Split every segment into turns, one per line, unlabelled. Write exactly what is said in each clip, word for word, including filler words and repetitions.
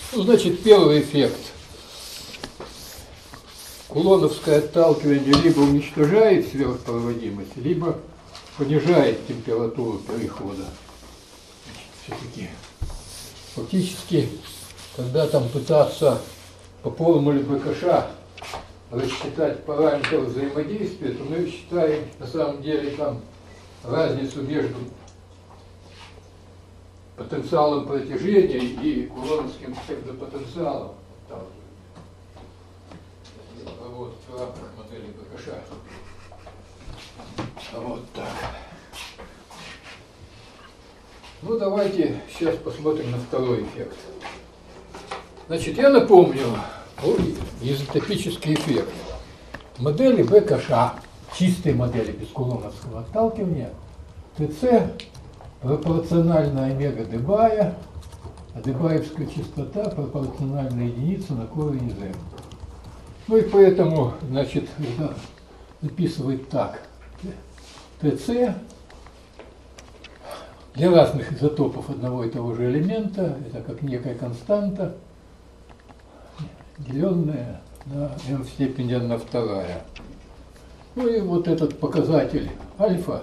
Ну, значит, первый эффект. Кулоновское отталкивание либо уничтожает сверхпроводимость, либо понижает температуру перехода. Все-таки фактически, когда там пытаться по формуле БКШ рассчитать параметры взаимодействия, то мы считаем на самом деле там разницу между потенциалом протяжения и кулоновским псевдопотенциалом. Вот в рамках модели БКШ. Вот так. Ну, давайте сейчас посмотрим на второй эффект. Значит, я напомню изотопический эффект. В модели БКШ, чистой модели без кулоновского отталкивания, ТЦ пропорциональна омега Дебая, а дебаевская частота пропорциональна единице на корень Z. Ну и поэтому, значит, это записывает так. ТЦ для разных изотопов одного и того же элемента, это как некая константа, деленная на m в степени одна вторая. Ну и вот этот показатель альфа,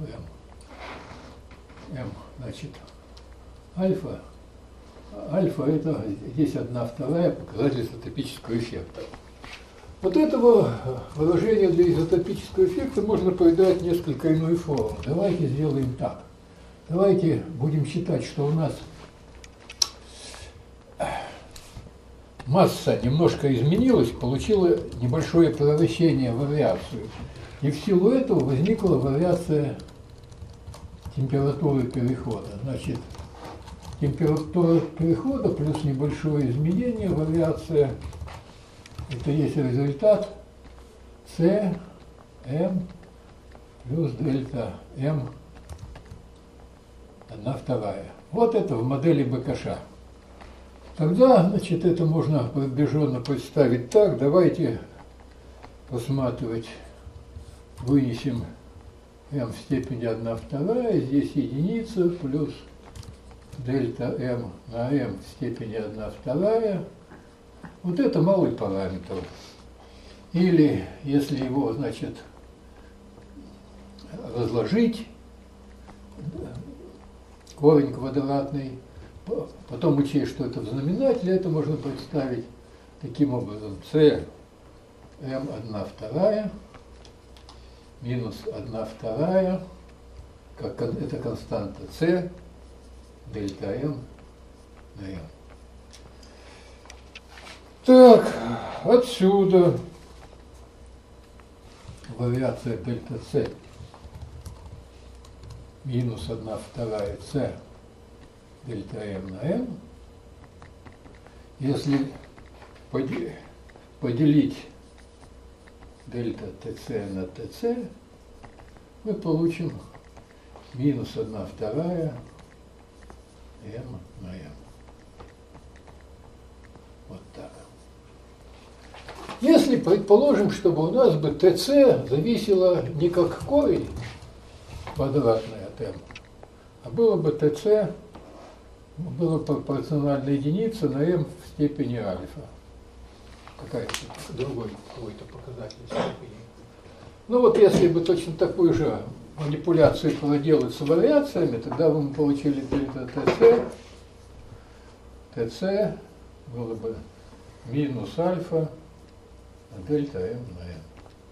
m, m значит, альфа, альфа это здесь одна вторая показатель изотопического эффекта. Вот этого выражения для изотопического эффекта можно придать несколько иную форму. Давайте сделаем так. Давайте будем считать, что у нас масса немножко изменилась, получила небольшое превращение в вариацию. И в силу этого возникла вариация температуры перехода. Значит, температура перехода плюс небольшое изменение, вариация, это есть результат С, М плюс дельта М одна вторая. Вот это в модели БКШ. Тогда, значит, это можно приближенно представить так. Давайте рассматривать, вынесем m в степени одна вторая, здесь единица плюс дельта m на m в степени одна вторая. Вот это малый параметр. Или, если его, значит, разложить, корень квадратный, потом учесть, что это в знаменателе, это можно представить таким образом. c m одна вторая минус одна вторая, как это константа c, дельта m на m. Так, отсюда вариация дельта c минус одна вторая c дельта m на m. Если поделить дельта tc на tc, мы получим минус одна вторая m на m. Вот так. Если предположим, чтобы у нас бы tc зависело не как корень квадратный от m, а было бы tc, было пропорциональная единица на m в степени альфа. Какая-то другой какой-то показатель степени. Ну вот если бы точно такую же манипуляцию проделать с вариациями, тогда бы мы получили дельта tc, tc было бы минус альфа на дельта m на m.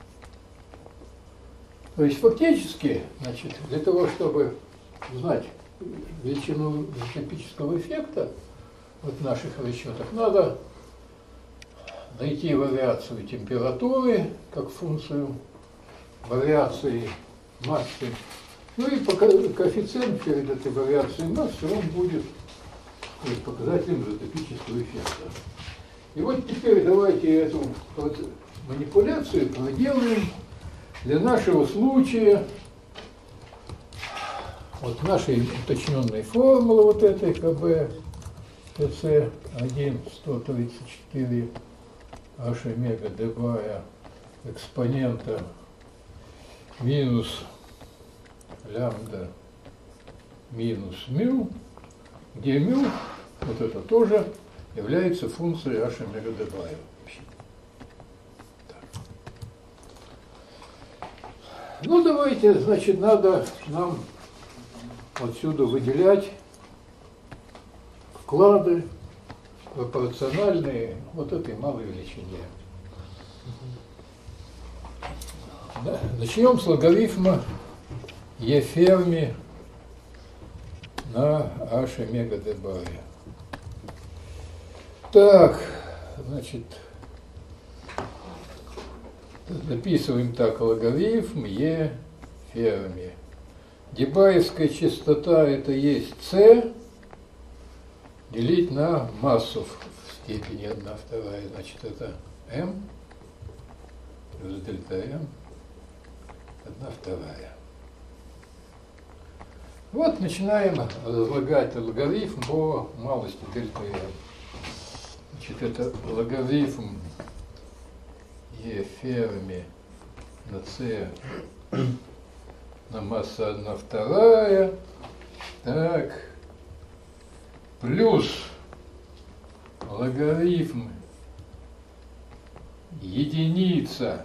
То есть фактически, значит, для того, чтобы узнать величину изотопического эффекта в наших расчетах, надо найти вариацию температуры как функцию вариации массы. Ну и коэффициент перед этой вариацией массы, он будет показателем изотопического эффекта. И вот теперь давайте эту вот манипуляцию проделаем для нашего случая. Вот нашей уточненной формулы вот этой КБ ТЦ один сто тридцать четыре H омега Дебая экспонента минус лямбда минус мю, где мю, вот это тоже является функцией h омега d бая. Ну, давайте, значит, надо нам отсюда выделять вклады пропорциональные вот этой малой величине. Да. Начнем с логарифма e Ферми на h омега d бая. Так, значит, записываем так: логарифм e Ферми. Дебаевская частота это есть c делить на массу в степени одна вторая, значит это m плюс дельта m одна вторая. Вот начинаем разлагать логарифм по малости дельта m. Значит, это логарифм e Ферми на c на масса одна вторая, так, плюс логарифм единица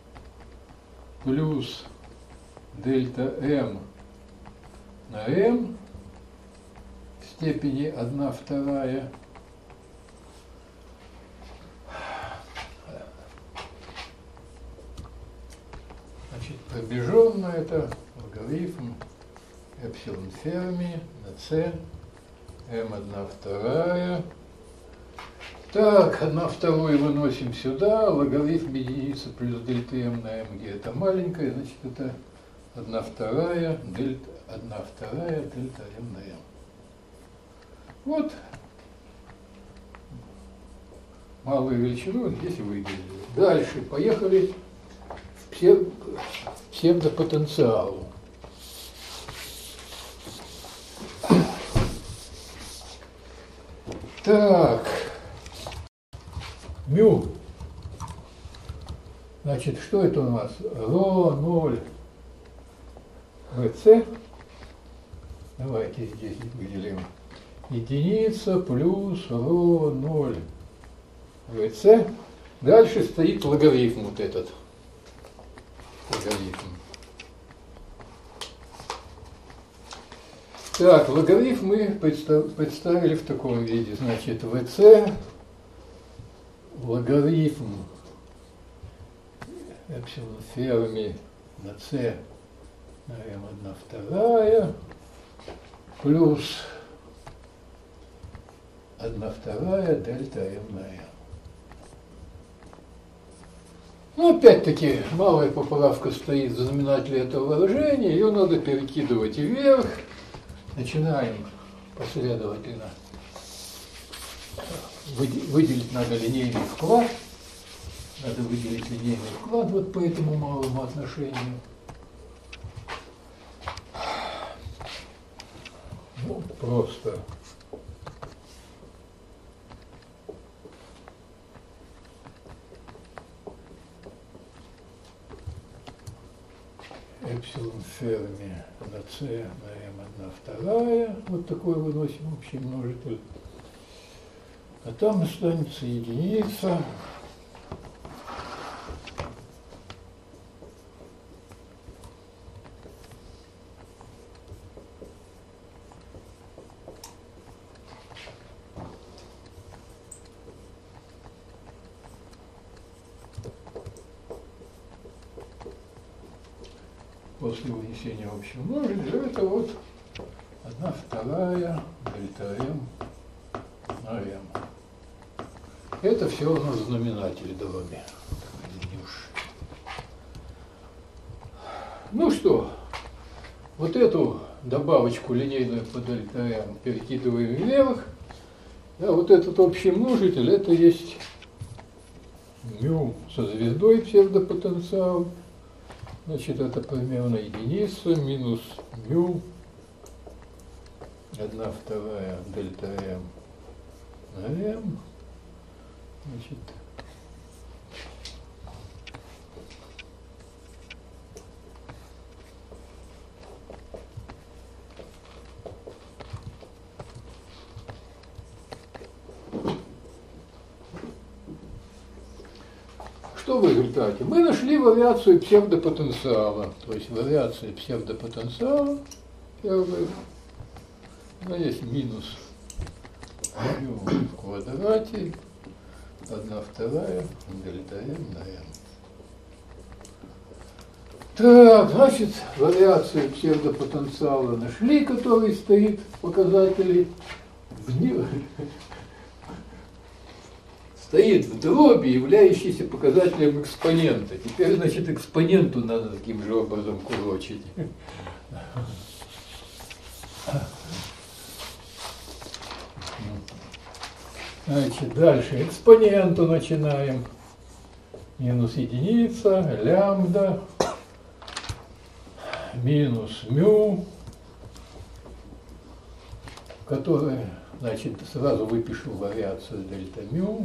плюс дельта m на m в степени одна вторая. Значит, пробеженно это логарифм эпсилон Ферми на c m одна вторая. Так, одна вторую выносим сюда, логарифм единицы плюс дельта m на m, где это маленькая, значит это одна вторая дельта одна вторая дельта m на m. Вот малую величину здесь выделили. Дальше поехали в псев... псевдопотенциалу. Так, мю. Значит, что это у нас? Ро ноль ВЦ. Давайте здесь выделим. Единица плюс ро ноль ВЦ. Дальше стоит логарифм вот этот. Логарифм. Так, логарифм мы представили в таком виде. Значит, ВЦ логарифм эпсилон Ферми на c на m одна вторая плюс одна вторая дельта m на m. Ну, опять-таки, малая поправка стоит в знаменателе этого выражения, ее надо перекидывать вверх. Начинаем последовательно. Выделить надо линейный вклад. Надо выделить линейный вклад вот по этому малому отношению. Ну, просто. Эпсилон Ферми на c на m одна вторая. Вот такой выносим общий множитель. А там останется единица. После вынесения общего множителя это вот одна вторая дельта m на m. Это все у нас в знаменателе дроби. Ну что, вот эту добавочку линейную по дельта m перекидываем вверх. А вот этот общий множитель это есть мю со звездой псевдопотенциал. Значит, это примерно единица минус мю одна вторая дельта m на m. Значит, что в результате? Мы нашли вариацию псевдопотенциала. То есть вариация псевдопотенциала, первая, она есть минус мю в квадрате, одна вторая дельта m на n. Так, значит, вариацию псевдопотенциала нашли, который стоит в показателе в, стоит в дроби, являющейся показателем экспонента. Теперь, значит, экспоненту надо таким же образом курочить. Значит, дальше экспоненту начинаем. Минус единица, лямбда, минус мю, которая, значит, сразу выпишу вариацию дельта мю.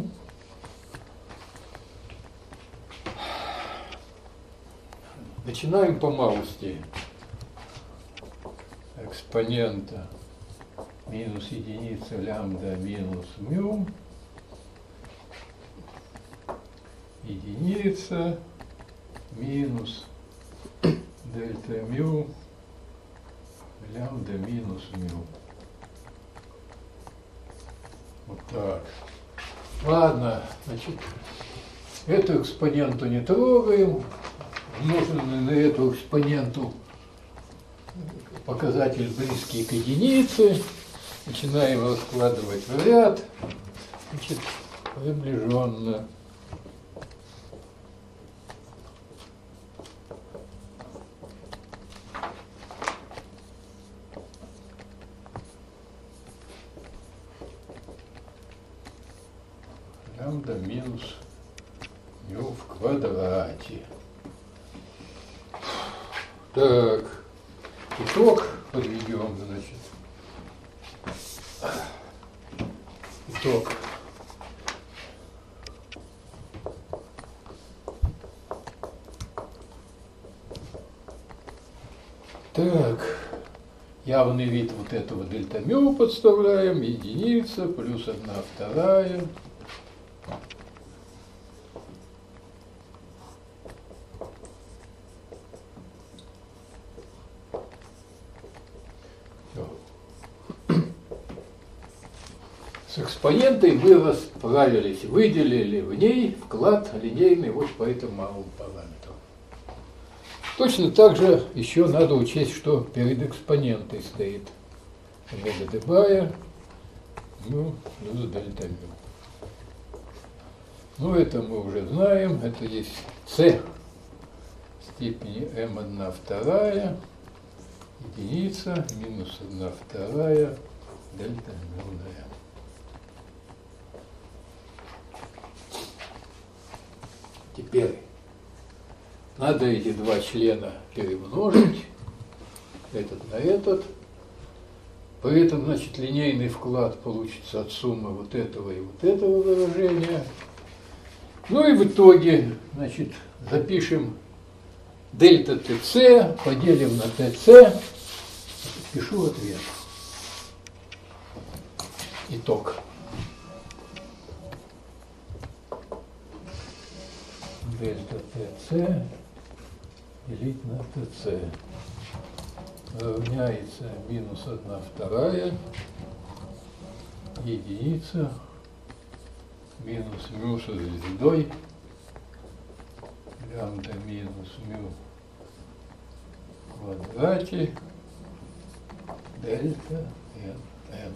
Начинаем по малости. Экспонента минус единица лямбда минус мю, единица минус дельта мю лямбда минус мю. Вот так. Ладно, значит, эту экспоненту не трогаем. Умноженный на эту экспоненту показатель близкий к единице. Начинаем раскладывать в ряд. Значит, приближенно. Лямбда минус мю в квадрате. Так, итог подведем, значит. Итог. Так, явный вид вот этого дельта мю подставляем, единица плюс одна вторая. С экспонентой мы расправились, выделили в ней вклад линейный вот по этому малому параметру. Точно так же еще надо учесть, что перед экспонентой стоит омега дебая, ну, плюс дельта мю. Ну, это мы уже знаем, это есть c степени m одна вторая, единица минус одна вторая дельта мю на m. Теперь надо эти два члена перемножить, этот на этот. При этом, значит, линейный вклад получится от суммы вот этого и вот этого выражения. Ну и в итоге, значит, запишем дельта ТЦ, поделим на ТЦ, пишу ответ. Итог. Дельта ТЦ делить на ТЦ равняется минус одна вторая, единица, минус мю со звездой, лямбда минус мю в квадрате, дельта эн эн.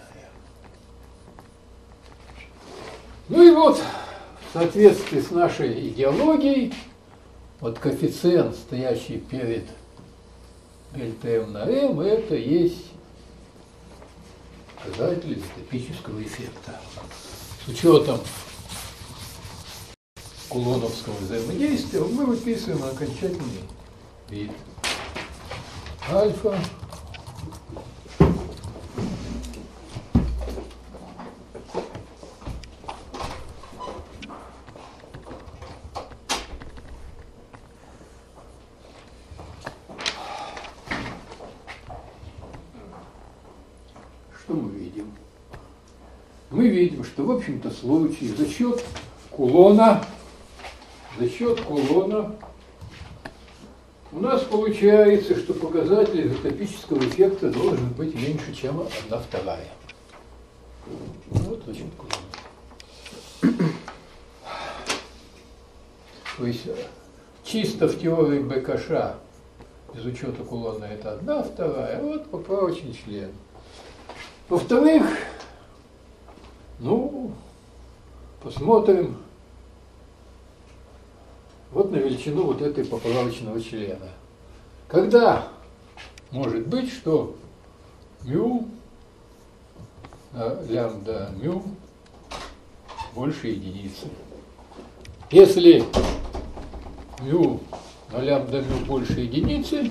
Ну и вот, в соответствии с нашей идеологией, вот коэффициент, стоящий перед дельта m на m, это есть показатель изотопического эффекта. С учетом кулоновского взаимодействия мы выписываем окончательный вид. Альфа что мы видим? Мы видим, что в общем-то случае за счет кулона за счет кулона у нас получается, что показатель изотопического эффекта должен быть меньше, чем одна вторая. Вот за счет кулона. То есть чисто в теории БКШ без учета кулона это одна вторая, вот поправочный член. Во-вторых, ну, посмотрим вот на величину вот этой поправочного члена. Когда может быть, что мю, лямбда мю больше единицы? Если мю на лямбда мю больше единицы,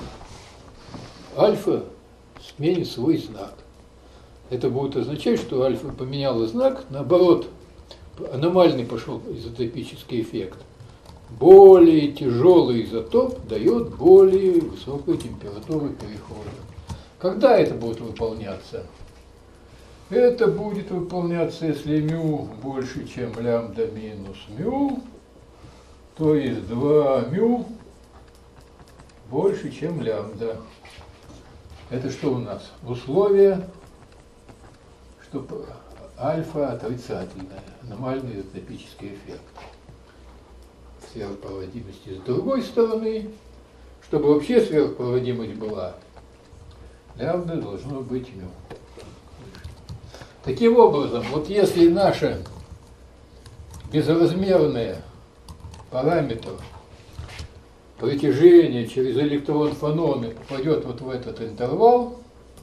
альфа сменит свой знак. Это будет означать, что альфа поменяла знак, наоборот, аномальный пошел изотопический эффект. Более тяжелый изотоп дает более высокую температуру перехода. Когда это будет выполняться? Это будет выполняться, если мю больше, чем лямбда минус мю, то есть два мю больше, чем лямбда. Это что у нас? Условие, что альфа отрицательное, аномальный изотопический эффект. Сверхпроводимости. С другой стороны, чтобы вообще сверхпроводимость была, лямбда должно быть мю. Таким образом, вот если наша безразмерная параметр притяжения через электрон фононы попадет вот в этот интервал,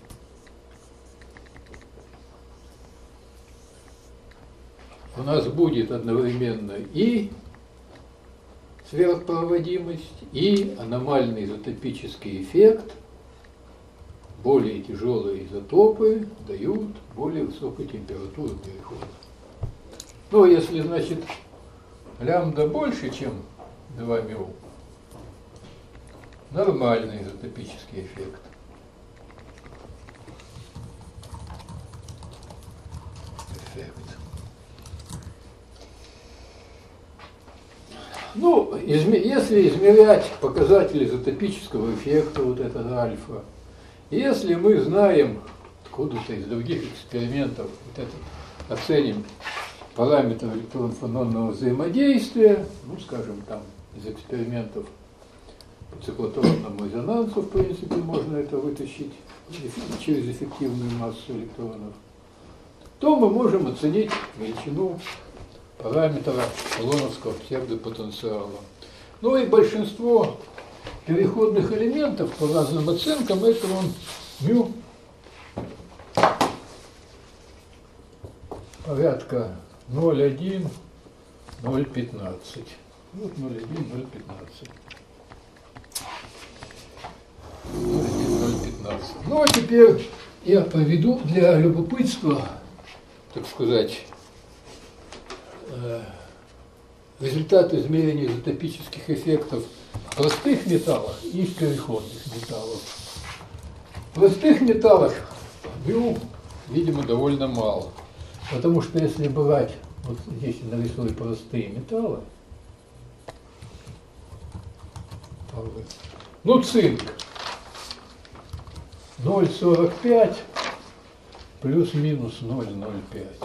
у нас будет одновременно и сверхпроводимость, и аномальный изотопический эффект. Более тяжелые изотопы дают более высокую температуру перехода. Ну, если, значит, лямбда больше, чем два мю, нормальный изотопический эффект. Эффект. Ну, изме- если измерять показатели изотопического эффекта, вот этот альфа, если мы знаем откуда-то из других экспериментов, вот этот, оценим параметр электрон-фононного взаимодействия, ну, скажем, там из экспериментов по циклотронному резонансу, в принципе, можно это вытащить через эффективную массу электронов, то мы можем оценить величину параметра кулоновского псевдопотенциала. Ну и большинство переходных элементов по разным оценкам это он мю порядка ноль целых одна десятая — ноль целых пятнадцать. Вот ноль целых одна десятая — ноль целых пятнадцать. ноль целых одна десятая — ноль целых пятнадцать. Ну а теперь я проведу для любопытства, так сказать, результаты измерения изотопических эффектов в простых металлах и в переходных металлах. В простых металлах мю, видимо, довольно мало. Потому что если брать, вот здесь я нарисую простые металлы, ну, цинк ноль целых сорок пять плюс-минус ноль целых ноль пять.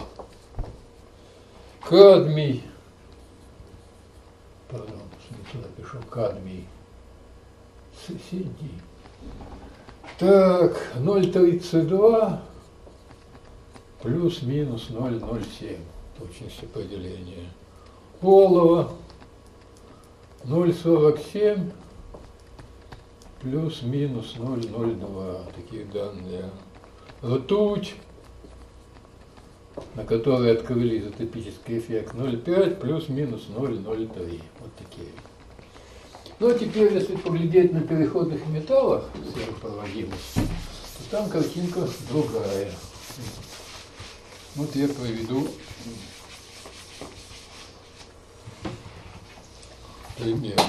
Кадмий, пардон, сюда пишу кадмий, си ди. Так, ноль целых тридцать два плюс-минус ноль целых ноль семь, точность определения. Олово ноль целых сорок семь плюс-минус ноль целых ноль два, такие данные. Ртуть, на которые открыли изотопический эффект, ноль целых пять плюс-минус ноль целых ноль три. Вот такие. Ну а теперь, если поглядеть на переходных металлах сверхпроводимости, то там картинка другая. Вот я проведу примеры.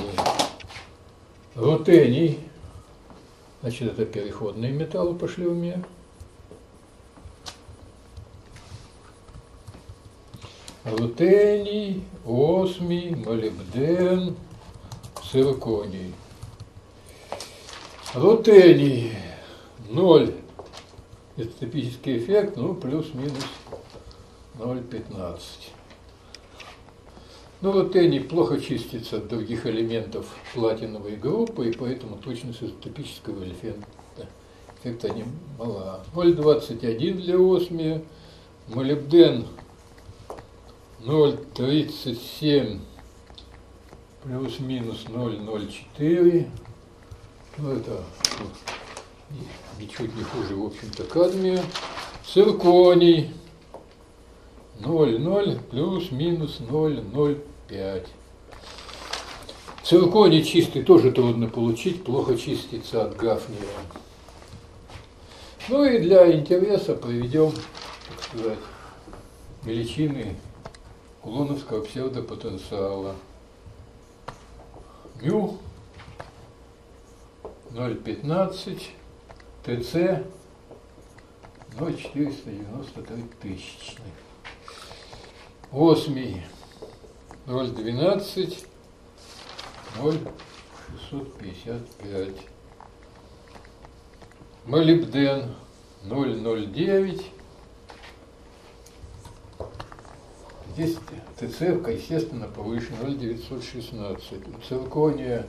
Рутений, значит, это переходные металлы пошли в мир. рутений, осмий, молибден, цирконий. Рутений ноль. Изотопический эффект, ну, плюс-минус ноль целых пятнадцать сотых. Ну, рутений плохо чистится от других элементов платиновой группы, и поэтому точность изотопического эффекта, эффекта не мала. ноль целых двадцать один для осмия, молибден ноль целых тридцать семь плюс-минус ноль целых ноль четыре. Ну, это ничуть не хуже, в общем-то, кадмия. Цирконий ноль целых ноль плюс-минус ноль целых ноль пять. Цирконий чистый тоже трудно получить, плохо чистится от гафния. Ну и для интереса проведем, так сказать, величины кулоновского псевдопотенциала. Мю ноль целых пятнадцать, ТЦ ноль целых четыреста девяносто три тысячных. Осмий ноль целых двенадцать, ноль целых шестьсот пятьдесят пять. Молибден ноль целых ноль девять. Здесь ТЦ, естественно, повыше ноль целых девятьсот шестнадцать. Циркония,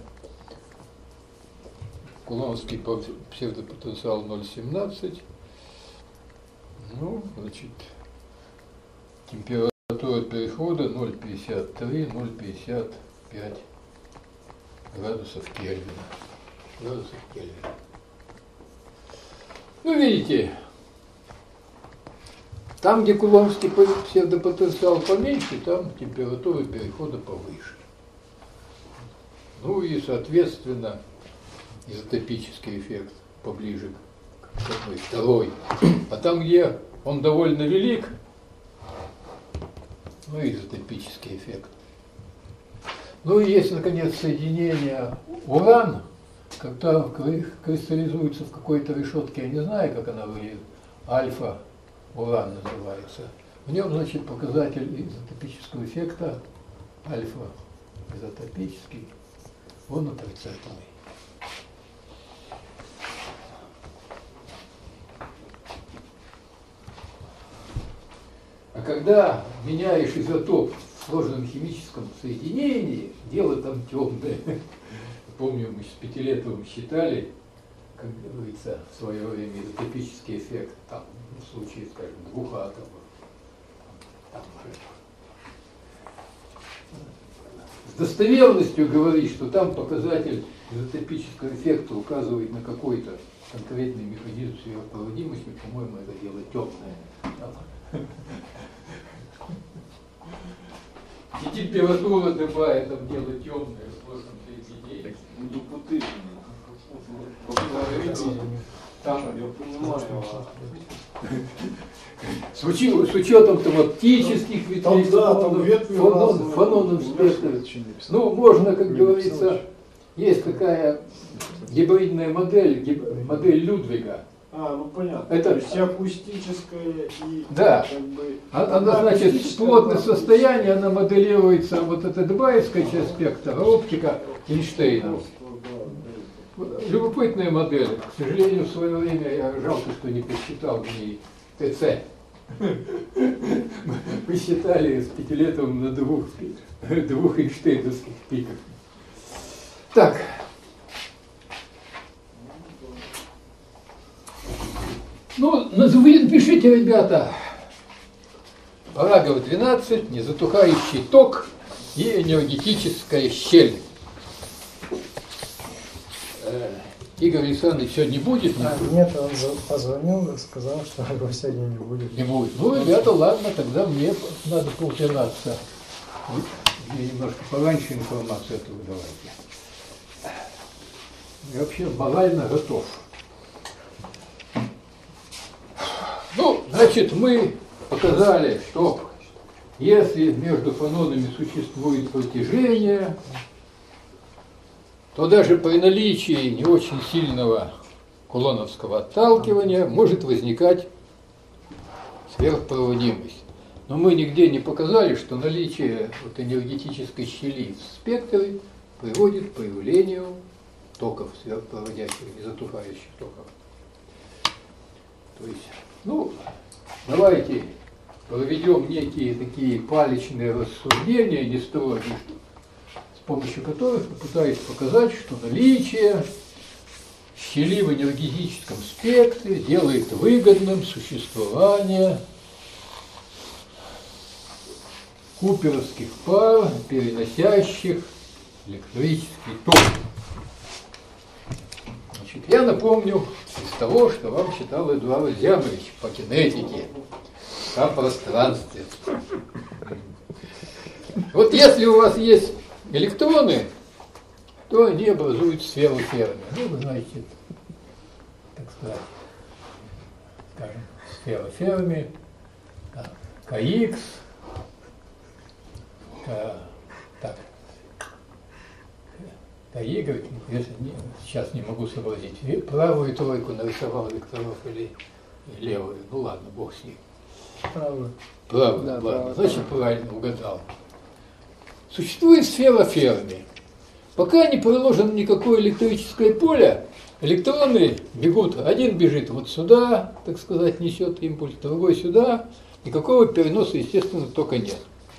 кулоновский псевдопотенциал ноль целых семнадцать. Ну, значит, температура перехода ноль целых пятьдесят три, ноль целых пятьдесят пять градусов Кельвина. Градусов Кельвина. Ну, видите, там, где кулоновский псевдопотенциал поменьше, там температура перехода повыше. Ну и, соответственно, изотопический эффект поближе к одной, второй. А там, где он довольно велик, ну и изотопический эффект. Ну и есть, наконец, соединение уран, когда кристаллизуется в какой-то решетке, я не знаю, как она выглядит, альфа-уран называется. В нем, значит, показатель изотопического эффекта, альфа-изотопический, он отрицательный. А когда меняешь изотоп в сложном химическом соединении, дело там темное. Помню, мы с Пятилетовым считали, как говорится, в свое время изотопический эффект, там, в случае, скажем, двух атомов. Там, с достоверностью говорить, что там показатель изотопического эффекта указывает на какой-то конкретный механизм сверхпроводимости, по-моему, это дело темное. И температура дыма, там дело темное в сложном соединении. Там, я понимаю, с, учетом, с учетом там, оптических ветвей, там, да, там ветви фонон, фононов спектра. Ну, можно, как говорится, есть такая гибридная модель, гиб, модель Людвига.
А, ну понятно.
Это,
то есть и акустическое, и
да.
Как бы,
она, значит, в плотное состояние, она моделируется, вот эта дебаевская часть спектра, оптика Эйнштейна. Любопытная модель. К сожалению, в свое время я жалко, что не посчитал в ней ТЦ. Мы считали с Пятилетовым на двух, двух эйнштейновских пиках. Так. Ну, напишите, ребята, параграф двенадцать, незатухающий ток и энергетическая щель. Игорь Александрович сегодня не будет?
А, нет, он позвонил, сказал, что его сегодня не будет.
Не будет. Ну, ребята, ладно, тогда мне надо поупираться. Мне немножко пораньше информацию эту давайте. Я вообще морально готов. Ну, значит, мы показали, что если между фононами существует протяжение, то даже при наличии не очень сильного кулоновского отталкивания может возникать сверхпроводимость. Но мы нигде не показали, что наличие вот энергетической щели в спектре приводит к появлению токов, сверхпроводящих и затухающих токов. То есть, ну, давайте проведем некие такие палечные рассуждения, не строгие, с помощью которых попытаюсь показать, что наличие щели в энергетическом спектре делает выгодным существование куперовских пар, переносящих электрический ток. Значит, я напомню из того, что вам читал Эдуард Зябович по кинетике, о пространстве. Вот если у вас есть электроны, то они образуют сферу Ферми. Ну, вы знаете, так сказать, скажем, сфера Ферми, КХ, так, КY, если не, сейчас не могу сообразить, правую тройку нарисовал Викторов или левую, ну ладно, бог с ним.
Правда.
Правда,
Да,
ладно,
правда.
значит правильно угадал. Существует сфера Ферми. Пока не приложено никакое электрическое поле, электроны бегут, один бежит вот сюда, так сказать, несет импульс, другой сюда, никакого переноса, естественно, тока нет.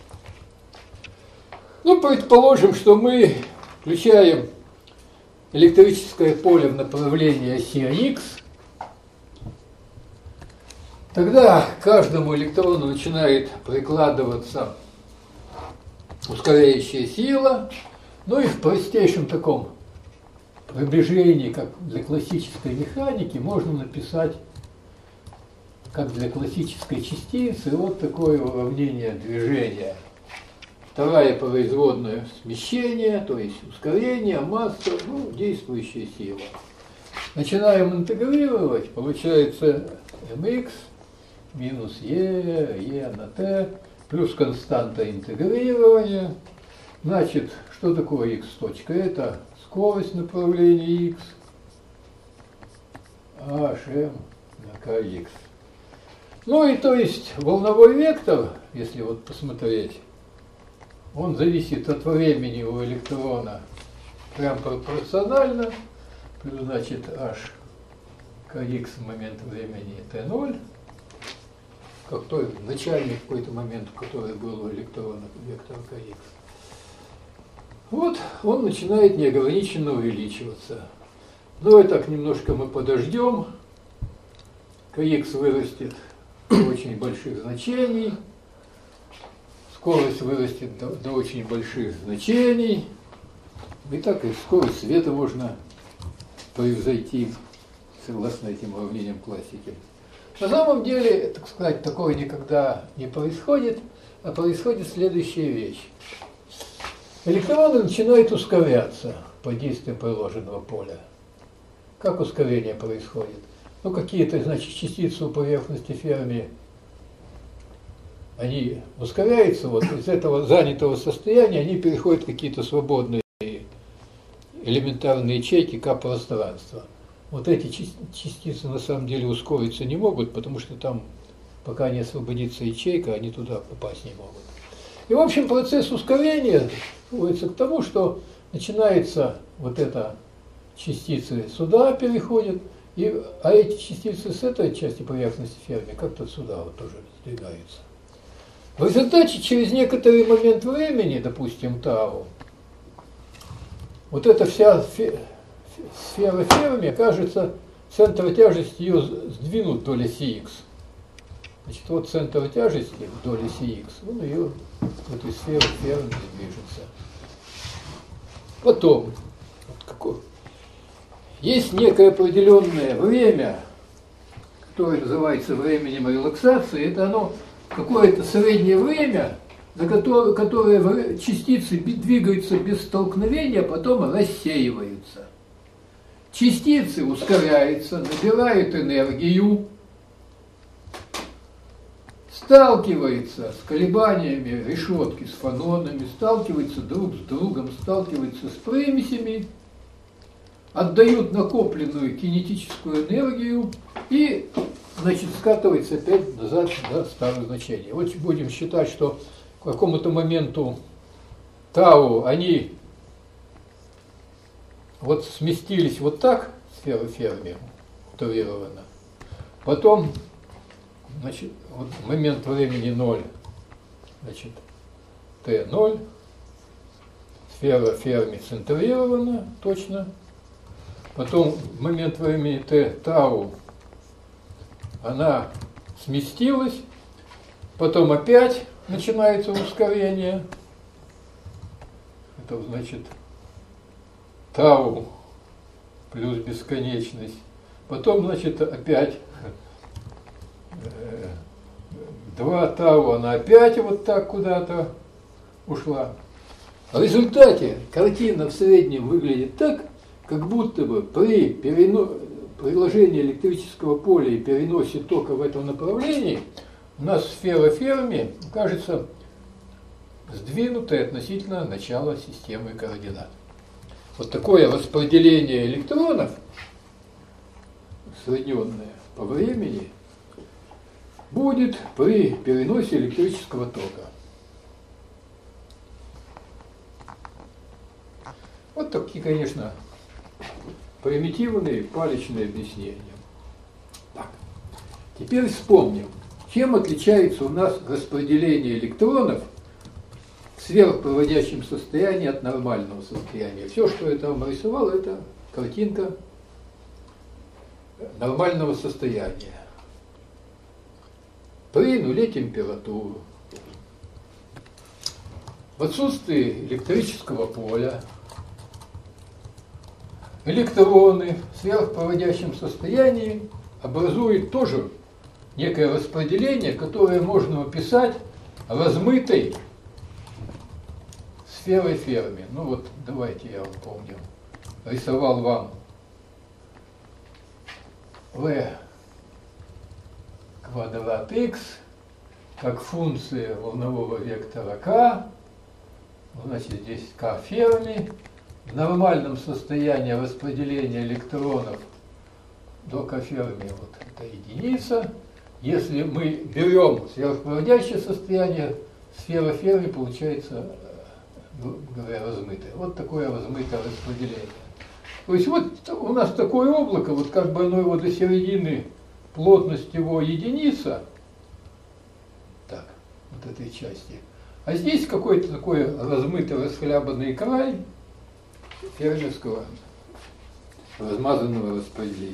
Ну, предположим, что мы включаем электрическое поле в направлении оси Х, тогда каждому электрону начинает прикладываться ускоряющая сила, ну и в простейшем таком приближении, как для классической механики, можно написать, как для классической частицы, вот такое уравнение движения. Вторая производная смещение, то есть ускорение, масса, ну, действующая сила. Начинаем интегрировать, получается mx минус e, e на t, плюс константа интегрирования. Значит, что такое x точка? Это скорость направления x, hm на kx. Ну и то есть волновой вектор, если вот посмотреть, он зависит от времени у электрона прям пропорционально, плюс, значит, h kx в момент времени t ноль, как той начальный какой-то момент, который был у электрона вектор kx. Вот он начинает неограниченно увеличиваться. Ну и так немножко мы подождем, kx вырастет до очень больших значений, скорость вырастет до, до очень больших значений, и так и скорость света можно превзойти, согласно этим уравнениям классики. На самом деле, так сказать, такое никогда не происходит, а происходит следующая вещь. Электроны начинают ускоряться под действием приложенного поля. Как ускорение происходит? Ну, какие-то, значит, частицы у поверхности Ферми, они ускоряются, вот из этого занятого состояния они переходят в какие-то свободные элементарные ячейки К-пространства. Вот эти частицы на самом деле ускориться не могут, потому что там, пока не освободится ячейка, они туда попасть не могут. И, в общем, процесс ускорения сводится к тому, что начинается вот эта частицы сюда переходят, и, а эти частицы с этой части поверхности Ферми как-то сюда вот тоже сдвигаются. В результате, через некоторый момент времени, допустим, тау, вот эта вся сфера Ферми, кажется, центр тяжести ее сдвинут вдоль оси Х. Значит, вот центр тяжести вдоль оси Х, он ее в этой сфере Ферми движется. Потом, вот какое, есть некое определенное время, которое называется временем релаксации, это оно какое-то среднее время, за которое, которое частицы двигаются без столкновения, а потом рассеиваются. Частицы ускоряются, набирают энергию, сталкиваются с колебаниями решетки, с фононами, сталкиваются друг с другом, сталкиваются с примесями, отдают накопленную кинетическую энергию и значит, скатывается опять назад до старого значения. Вот будем считать, что к какому-то моменту тау они вот сместились вот так, сфера Ферми, утурирована. Потом, значит, вот момент времени ноль, значит, Т ноль, сфера Ферми центрирована, точно. Потом в момент времени Т тау она сместилась, потом опять начинается ускорение. Это значит тау плюс бесконечность. Потом, значит, опять два тау, она опять вот так куда-то ушла. В результате картина в среднем выглядит так, как будто бы при перено... приложении электрического поля и переносе тока в этом направлении у нас сфера Ферми кажется сдвинутой относительно начала системы координат. Вот такое распределение электронов, усредненное по времени, будет при переносе электрического тока. Вот такие, конечно, примитивные палечные объяснения. Так. Теперь вспомним, чем отличается у нас распределение электронов в сверхпроводящем состоянии от нормального состояния. Все, что я там рисовал, это картинка нормального состояния. При нуле температуры, в отсутствии электрического поля, электроны в сверхпроводящем состоянии образуют тоже некое распределение, которое можно описать размытой сферой Ферми. Ну вот, давайте я вам помню, рисовал вам V квадрат x как функция волнового вектора k, значит здесь k Ферми. В нормальном состоянии распределения электронов до k Ферми вот это единица. Если мы берем сверхпроводящее состояние, сфера Ферми получается, говоря, размытая. Вот такое размытое распределение. То есть вот у нас такое облако, вот как бы оно его до середины, плотность его единица, так, вот этой части. А здесь какой-то такой размытый, расхлябанный край фермерского размазанного распределения.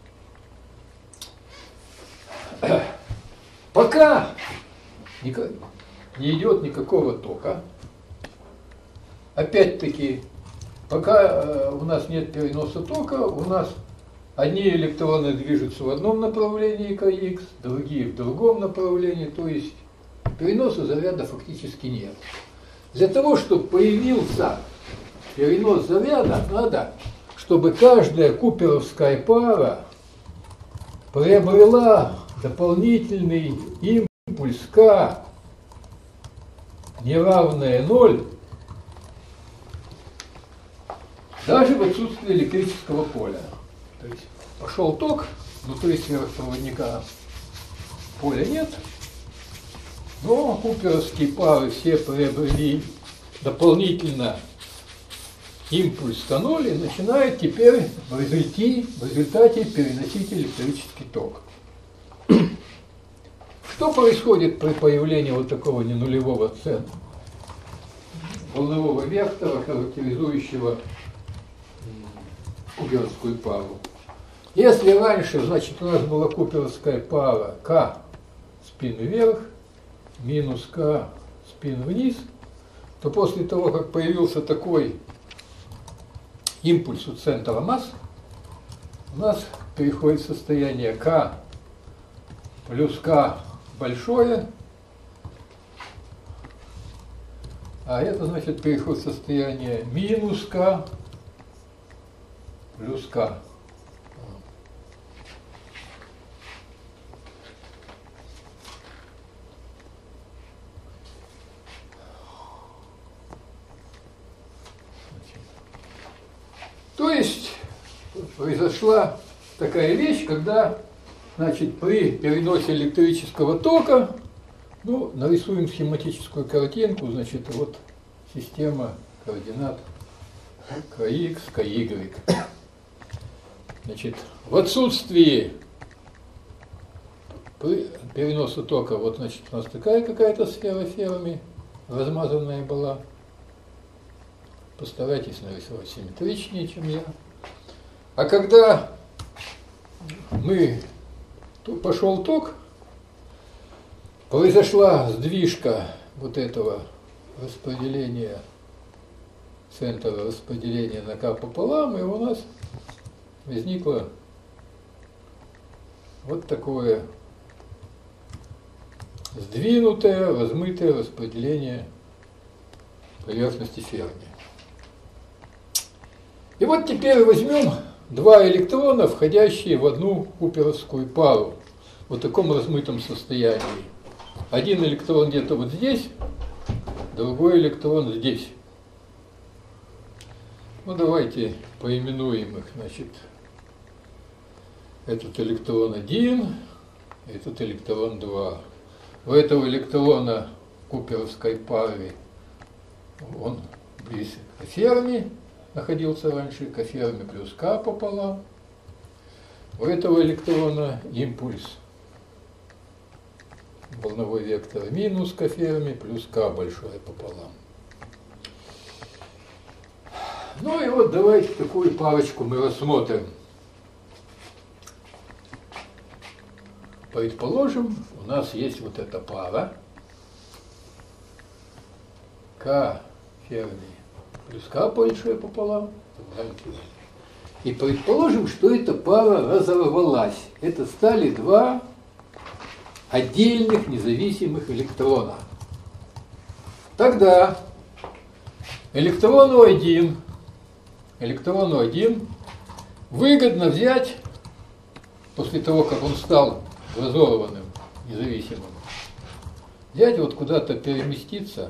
Пока не идет никакого тока, опять-таки, пока у нас нет переноса тока, у нас одни электроны движутся в одном направлении КХ, другие в другом направлении, то есть переноса заряда фактически нет. Для того, чтобы появился перенос заряда, надо, чтобы каждая куперовская пара приобрела дополнительный импульс К, неравное ноль, даже в отсутствии электрического поля. То есть пошел ток, внутри сверхпроводника поля нет, но куперовские пары все приобрели дополнительно импульс К ноль и начинает теперь в результате, в результате переносить электрический ток. Что происходит при появлении вот такого ненулевого центра, волнового вектора, характеризующего куперовскую пару? Если раньше, значит, у нас была куперовская пара К спин вверх, минус К спин вниз, то после того, как появился такой импульс у центра масс, у нас переходит состояние К плюс К большое, а это значит переход состояния минус К плюс К. То есть произошла такая вещь, когда Значит, при переносе электрического тока, ну, нарисуем схематическую картинку, значит, вот система координат КХ, КY. Значит, в отсутствии при переноса тока, вот, значит, у нас такая какая-то сфера ферми, размазанная была. Постарайтесь нарисовать симметричнее, чем я. А когда мы пошел ток, произошла сдвижка вот этого распределения, центра распределения на К пополам, и у нас возникло вот такое сдвинутое, размытое распределение поверхности ферми. И вот теперь возьмем два электрона, входящие в одну куперовскую пару, в вот таком размытом состоянии. Один электрон где-то вот здесь, другой электрон здесь. Ну, давайте поименуем их. Значит, этот электрон один, этот электрон два. У этого электрона в куперовской паре он близко к ферми находился раньше, к ферми плюс К пополам. У этого электрона импульс волновой вектор минус К ферми плюс К большое пополам. Ну и вот давайте такую парочку мы рассмотрим. Предположим, у нас есть вот эта пара К ферми плюс К большое пополам. И предположим, что эта пара разорвалась. Это стали два отдельных независимых электрона. Тогда электрону один, электрону один выгодно взять, после того, как он стал разорванным, независимым, взять вот куда-то переместиться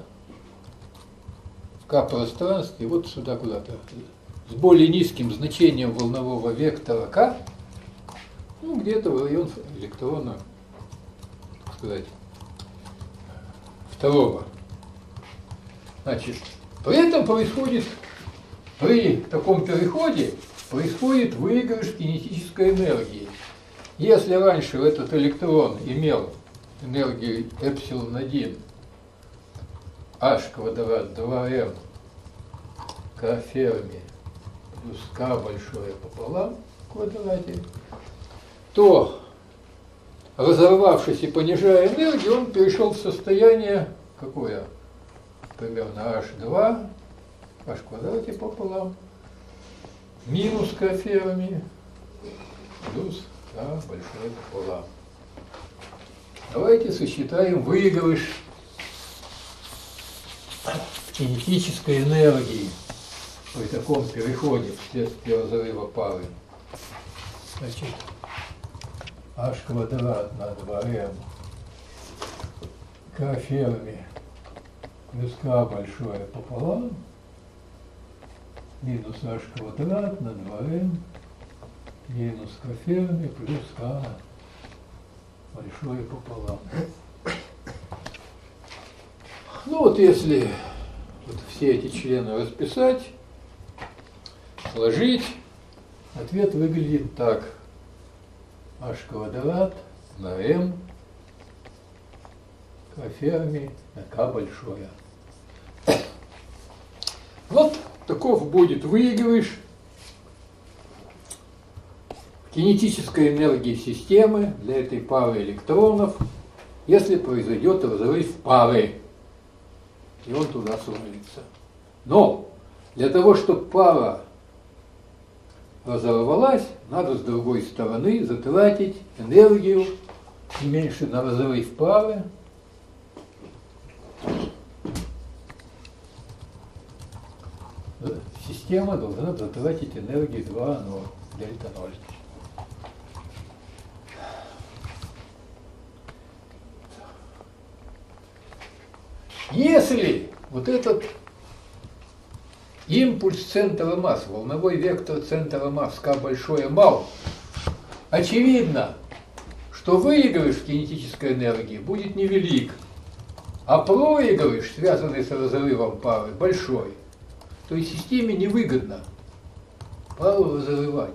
в К-пространстве, вот сюда куда-то, с более низким значением волнового вектора К, ну, где-то в район электрона, так сказать, второго. Значит, при этом происходит, при таком переходе происходит выигрыш кинетической энергии. Если раньше этот электрон имел энергию эпсилон один, h квадрат два эм К ферми плюс К большое пополам в квадрате, то, разорвавшись и понижая энергию, он перешел в состояние какое? Примерно аш два, h в квадрате пополам, минус К ферми плюс К большое пополам. Давайте сосчитаем выигрыш кинетической энергии при таком переходе вследствие разрыва пары. Значит, h квадрат на два эм К ферми плюс К большое пополам минус h квадрат на два эм минус К ферми плюс К большое пополам. Ну вот если вот все эти члены расписать, сложить, ответ выглядит так. H квадрат на m К ферми на К большое. Вот таков будет выигрыш кинетической энергии системы для этой пары электронов, если произойдет разрыв пары, и он туда свалится. Но для того, чтобы пара разорвалась, надо с другой стороны затратить энергию не меньше на разрыв пары, система должна затратить энергию два ноль, дельта ноль. Если вот этот импульс центра масс, волновой вектор центра масс К большое мал, очевидно, что выигрыш в кинетической энергии будет невелик, а проигрыш, связанный с разрывом пары, большой. То есть системе невыгодно пару разрывать.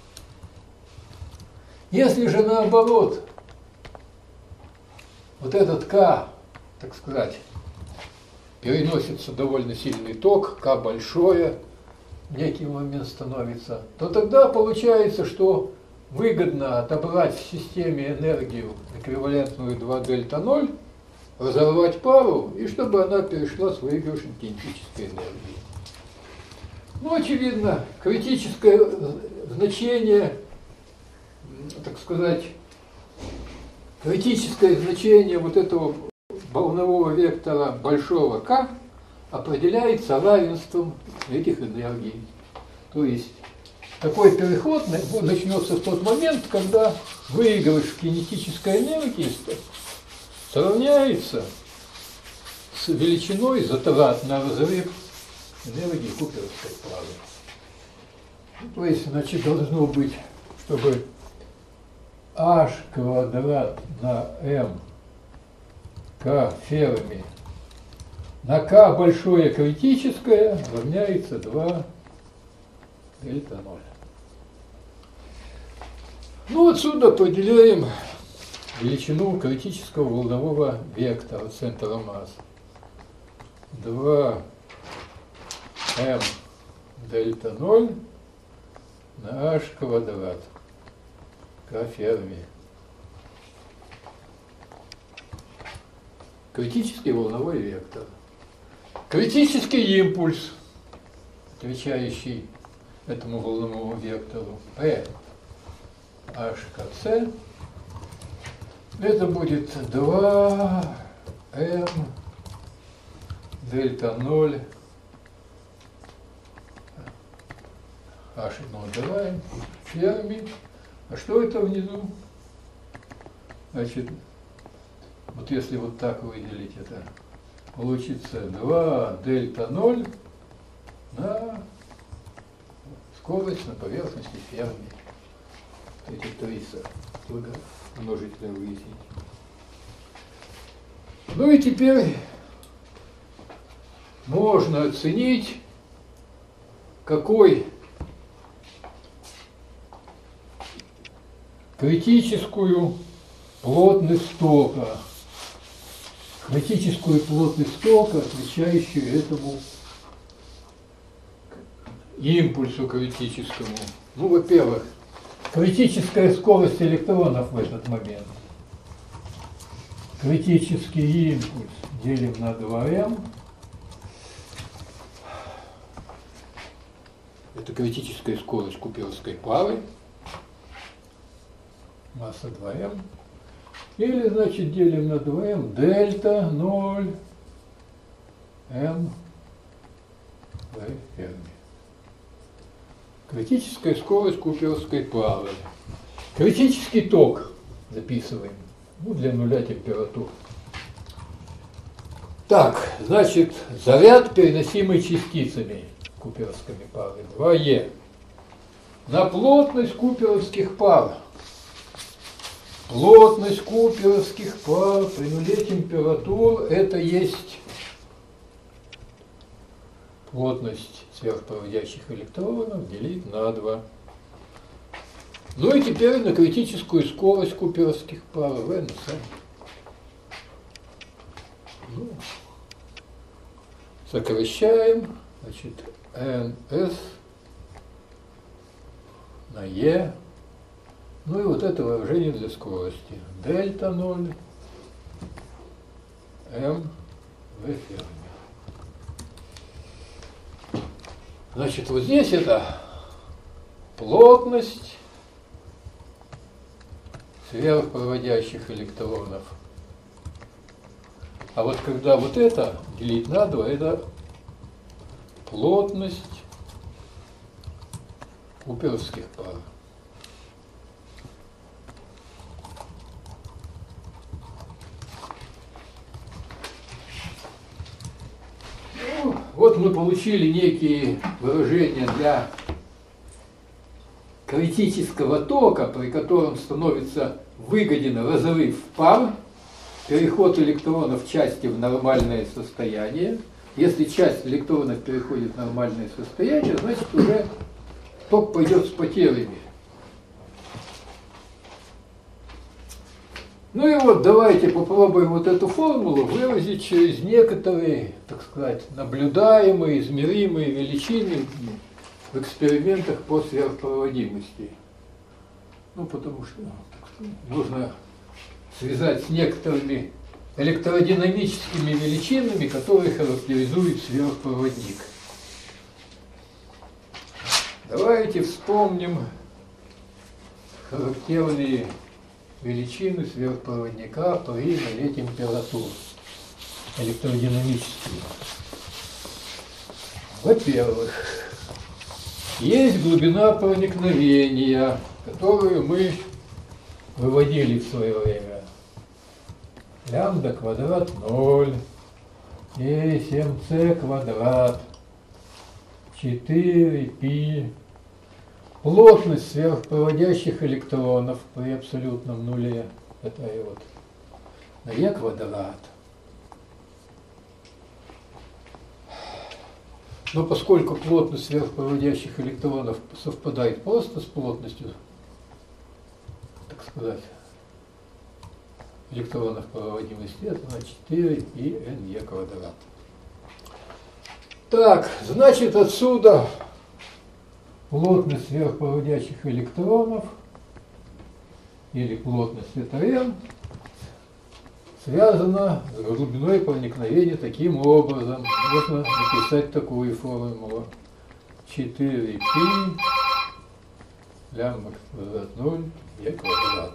Если же наоборот, вот этот К, так сказать, переносится довольно сильный ток, К большое, в некий момент становится, то тогда получается, что выгодно отобрать в системе энергию, эквивалентную два дельта ноль, разорвать пару, и чтобы она перешла с выигрышем кинетической энергии. Ну, очевидно, критическое значение, так сказать, критическое значение вот этого волнового вектора большого К определяется равенством этих энергий. То есть такой переход начнется в тот момент, когда выигрыш в кинетической энергии сравняется с величиной затрат на разрыв энергии куперовской пары. То есть, значит, должно быть, чтобы h квадрат на m k ферми на k большое критическое равняется два дельта ноль. Ну, отсюда определяем величину критического волнового вектора центра масс. два m дельта ноль на h квадрат k ферми. Критический волновой вектор. Критический импульс, отвечающий этому волновому вектору, P H K C, это будет два m дельта ноль H мы убираем, ферми. А что это внизу? Значит, вот если вот так выделить это, получится два дельта ноль на скорость на поверхности ферми. Эти три множителя выяснить. Ну и теперь можно оценить, какой критическую плотность тока, критическую плотность тока, отвечающую этому импульсу критическому. Ну, во-первых, критическая скорость электронов в этот момент. Критический импульс делим на два эм. Это критическая скорость куперовской пары. Масса два эм. Или, значит, делим на два эм дельта ноль эм в ферми. Критическая скорость куперовской пары. Критический ток записываем. Ну, для нуля температур. Так, значит, заряд, переносимый частицами куперовскими парами. два е. На плотность куперовских пар. Плотность куперовских пар при нуле температур это есть плотность сверхпроводящих электронов делить на два. Ну и теперь на критическую скорость куперовских пар В на С. Ну, сокращаем, значит, эн эс на Е. Ну и вот это выражение для скорости. Дельта ноль М в ферми. Значит, вот здесь это плотность сверхпроводящих электронов. А вот когда вот это делить на два, это плотность куперовских пар. Вот мы получили некие выражения для критического тока, при котором становится выгоден разрыв пар, переход электронов части в нормальное состояние. Если часть электронов переходит в нормальное состояние, значит уже ток пойдет с потерями. Ну и вот давайте попробуем вот эту формулу выразить через некоторые, так сказать, наблюдаемые, измеримые величины в экспериментах по сверхпроводимости. Ну, потому что так сказать, нужно связать с некоторыми электродинамическими величинами, которые характеризуют сверхпроводник. Давайте вспомним характерные величины сверхпроводника при нуле температур электродинамические. Во-первых, есть глубина проникновения, которую мы выводили в свое время. Лямбда квадрат ноль, и семь цэ квадрат, четыре пи. Плотность сверхпроводящих электронов при абсолютном нуле, это и вот на е квадрат. Но поскольку плотность сверхпроводящих электронов совпадает просто с плотностью, так сказать, электронов проводимости, это на четыре пи эн е квадрат. Так, значит отсюда плотность сверхпроводящих электронов или плотность это эн связана с глубиной проникновения таким образом. Можно написать такую формулу: четыре пи лямбда квадрат ноль е квадрат.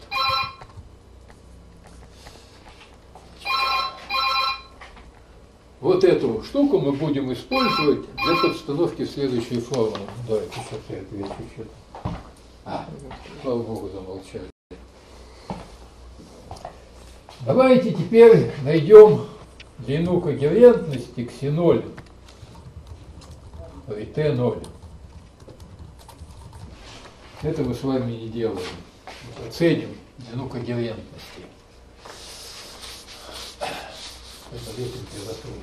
Вот эту штуку мы будем использовать для подстановки следующей формулы. Давайте сейчас я отвечу что-то. А, слава богу, замолчали. Давайте теперь найдем длину когерентности кси ноль при тэ ноль. Это мы с вами не делаем. Оценим длину когерентности. Это температура.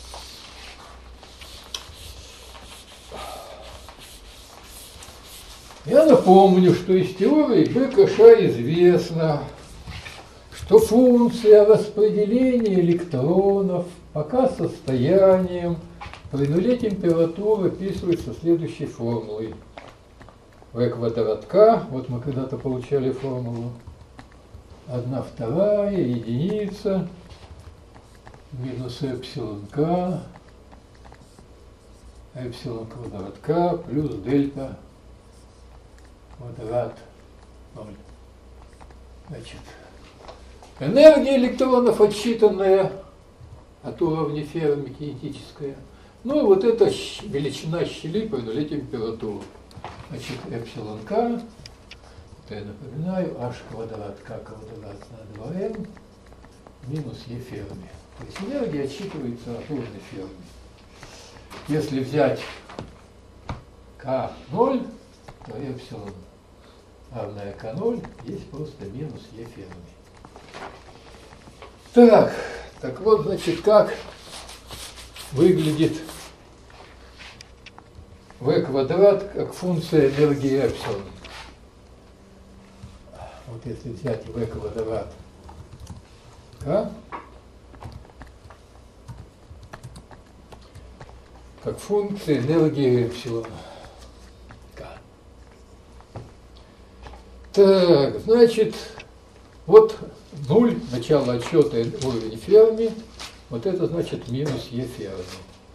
Я напомню, что из теории БКШ известно, что функция распределения электронов по К-состояниям при нуле температуры описывается следующей формулой. В квадрат К, вот мы когда-то получали формулу, одна вторая единица минус эпсилон К, эпсилон квадрат К плюс дельта квадрат ноль. Значит, энергия электронов, отсчитанная от уровня Ферми, кинетическая. Ну и вот эта величина щели при нуле температуры. Значит, эпсилон К, это я напоминаю, h квадрат К квадрат на два м минус Е Ферми. То есть энергия отсчитывается от уровня Ферми. Если взять К ноль, то эпсилон равная К ноль есть просто минус Е Ферми. Так, так вот, значит, как выглядит В квадрат как функция энергии эпсилон. Вот если взять В квадрат К как функция энергии эпсилон К. Так, значит, вот нуль, начало отсчета уровень Ферми, вот это значит минус Е Ферми.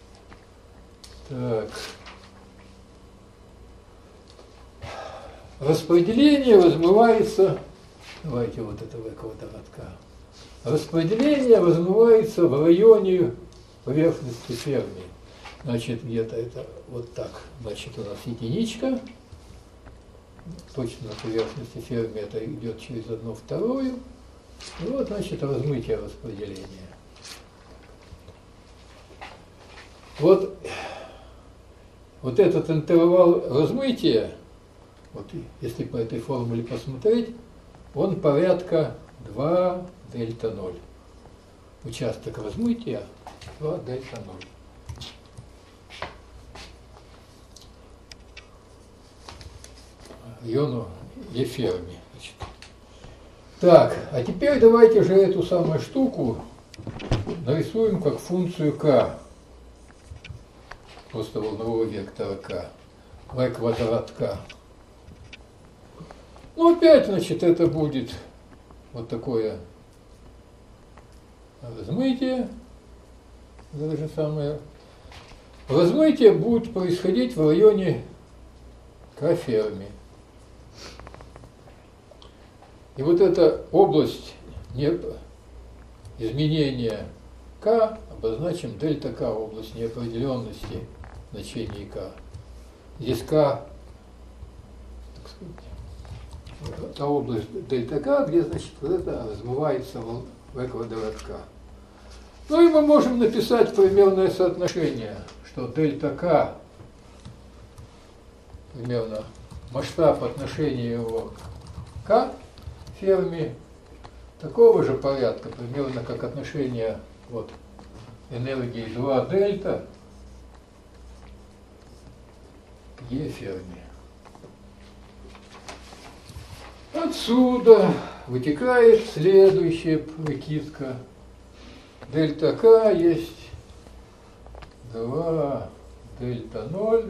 Так. Распределение размывается, давайте вот это В квадрат К. Распределение размывается в районе поверхности Ферми. Значит, где-то это вот так. Значит, у нас единичка. Точно на поверхности Ферми это идет через одну вторую. И вот, значит, размытие распределения. Вот, вот этот интервал размытия, вот если по этой формуле посмотреть, он порядка два дельта ноль. Участок размытия два дельта ноль. Иону Еферми. Так, а теперь давайте же эту самую штуку нарисуем как функцию k. Просто волнового вектора k. v квадрат k. Ну, опять, значит, это будет вот такое размытие. Это же самое. Размытие будет происходить в районе k Ферми. И вот эта область изменения k обозначим дельта k, область неопределенности значений k. Здесь k, так сказать, та область дельта k, где, значит, вот это размывается v квадрат k. Ну и мы можем написать примерное соотношение, что дельта k, примерно масштаб отношения его к k Ферми, такого же порядка, примерно как отношение вот, энергии два дельта к E Ферми. Отсюда вытекает следующая прикидка. Дельта К есть два дельта ноль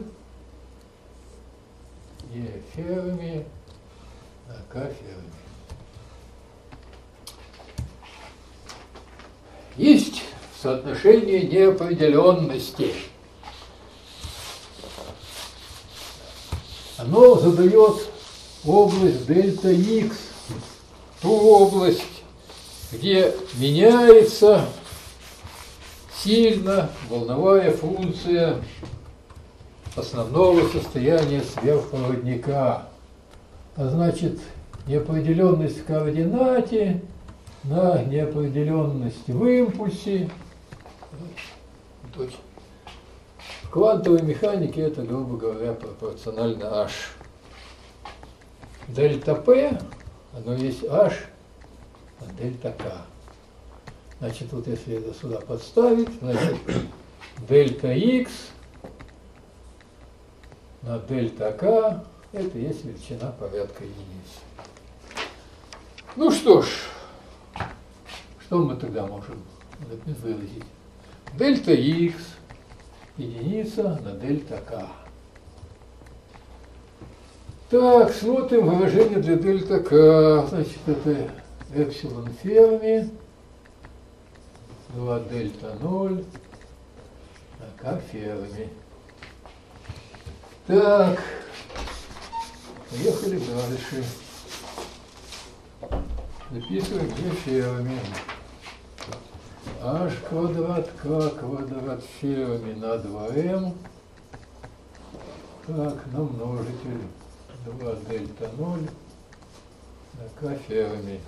Е Ферми на К Ферми. Есть соотношение неопределенности. Оно задает область дельта Х, ту область, где меняется сильно волновая функция основного состояния сверхпроводника. А значит, неопределенность в координате на неопределенность в импульсе. Точно. В квантовой механике это, грубо говоря, пропорционально H. Дельта P, оно есть H на дельта K. Значит, вот если это сюда подставить, значит, дельта X на дельта K, это есть величина порядка единиц. Ну что ж, что мы тогда можем выразить? Дельта X единица на дельта K. Так, смотрим выражение для дельта K. Значит, это эпсилон Ферми, два дельта ноль на К Ферми. Так, поехали дальше. Записываем где Ферми. H квадрат К квадрат Ферми на два эм. Так, на множитель два дельта ноль на К Ферми.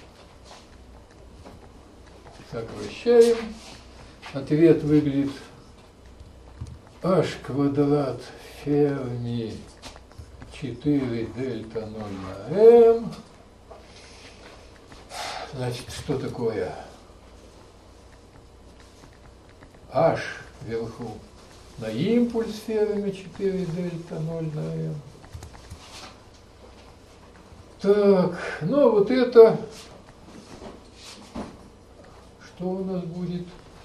Сокращаем. Ответ выглядит H квадрат Ферми четыре дельта ноль на m. Значит, что такое H вверху на импульс Ферми четыре дельта ноль на m. Так, ну вот это, что у нас будет?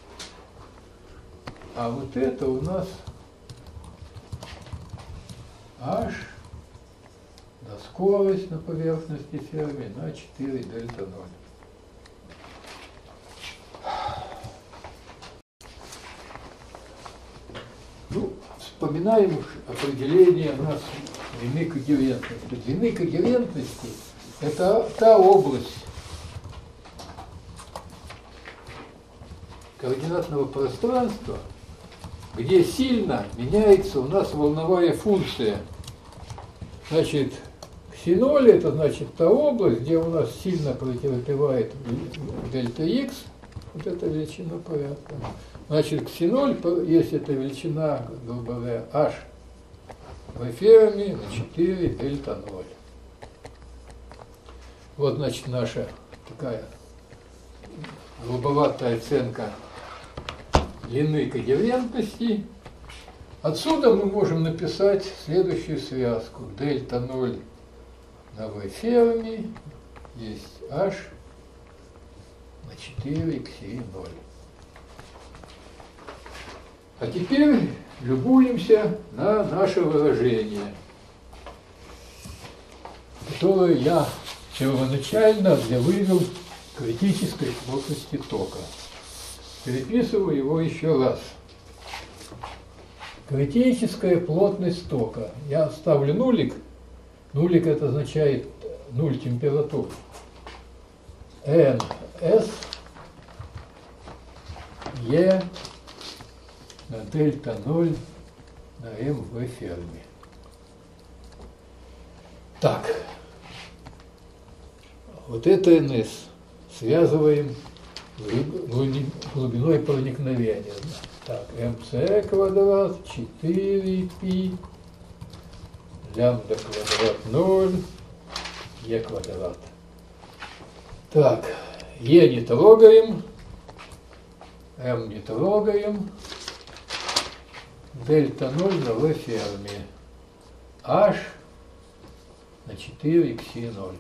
А вот это у нас H, да, скорость на поверхности Ферми на четыре дельта ноль. Ну, вспоминаем определение у нас длины когерентности. Длины когерентности – это та область координатного пространства, где сильно меняется у нас волновая функция. Значит, кси ноль – это значит та область, где у нас сильно претерпевает дельта Х, вот эта величина порядка. Значит, кси ноль, если это величина, грубо говоря, H в Ферми на четыре дельта ноль. Вот, значит, наша такая грубоватая оценка длины когерентности. Отсюда мы можем написать следующую связку. Дельта ноль на В Ферми есть H на четыре кси ноль. А теперь любуемся на наше выражение, которое я первоначально вывел критической плотности тока. Переписываю его еще раз. Критическая плотность тока. Я ставлю нулик. Нулик это означает нуль температур. эн эс Е на дельта ноль на М В Ферми. Так. Вот это эн эс связываем с глубиной проникновения. Так, МЦ квадрат четыре пи, лямбда квадрат ноль, Е квадрат. Так, Е не трогаем, М не трогаем, дельта ноль на В Ферми, H на четыре кси ноль.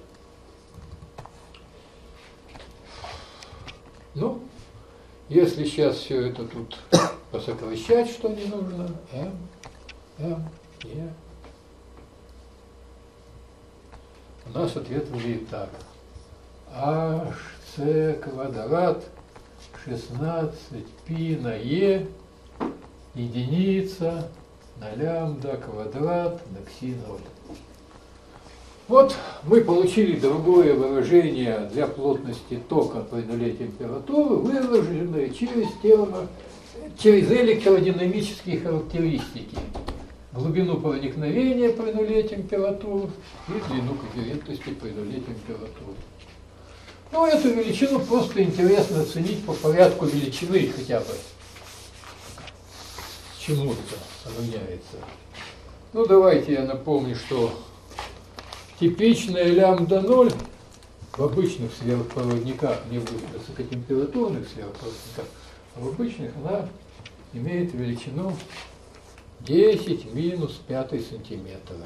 Ну, если сейчас все это тут посокращать, что не нужно, М, М, Е, у нас ответ выглядит так. hc квадрат шестнадцать пи на Е единица на лямбда квадрат на кси ноль. Вот мы получили другое выражение для плотности тока при нуле температуры, выраженное через, термо, через электродинамические характеристики. Глубину проникновения при нуле температуры и длину когерентности при нуле температуры. Ну, эту величину просто интересно оценить по порядку величины хотя бы. Чему это равняется? Ну, давайте я напомню, что типичная лямбда ноль в обычных сверхпроводниках, не в высокотемпературных сверхпроводниках, а в обычных она имеет величину десять минус пятый сантиметра.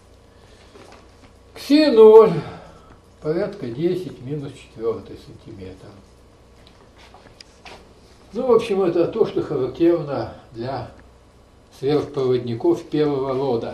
Кси ноль порядка десять минус четвертый сантиметра. Ну, в общем, это то, что характерно для сверхпроводников первого рода.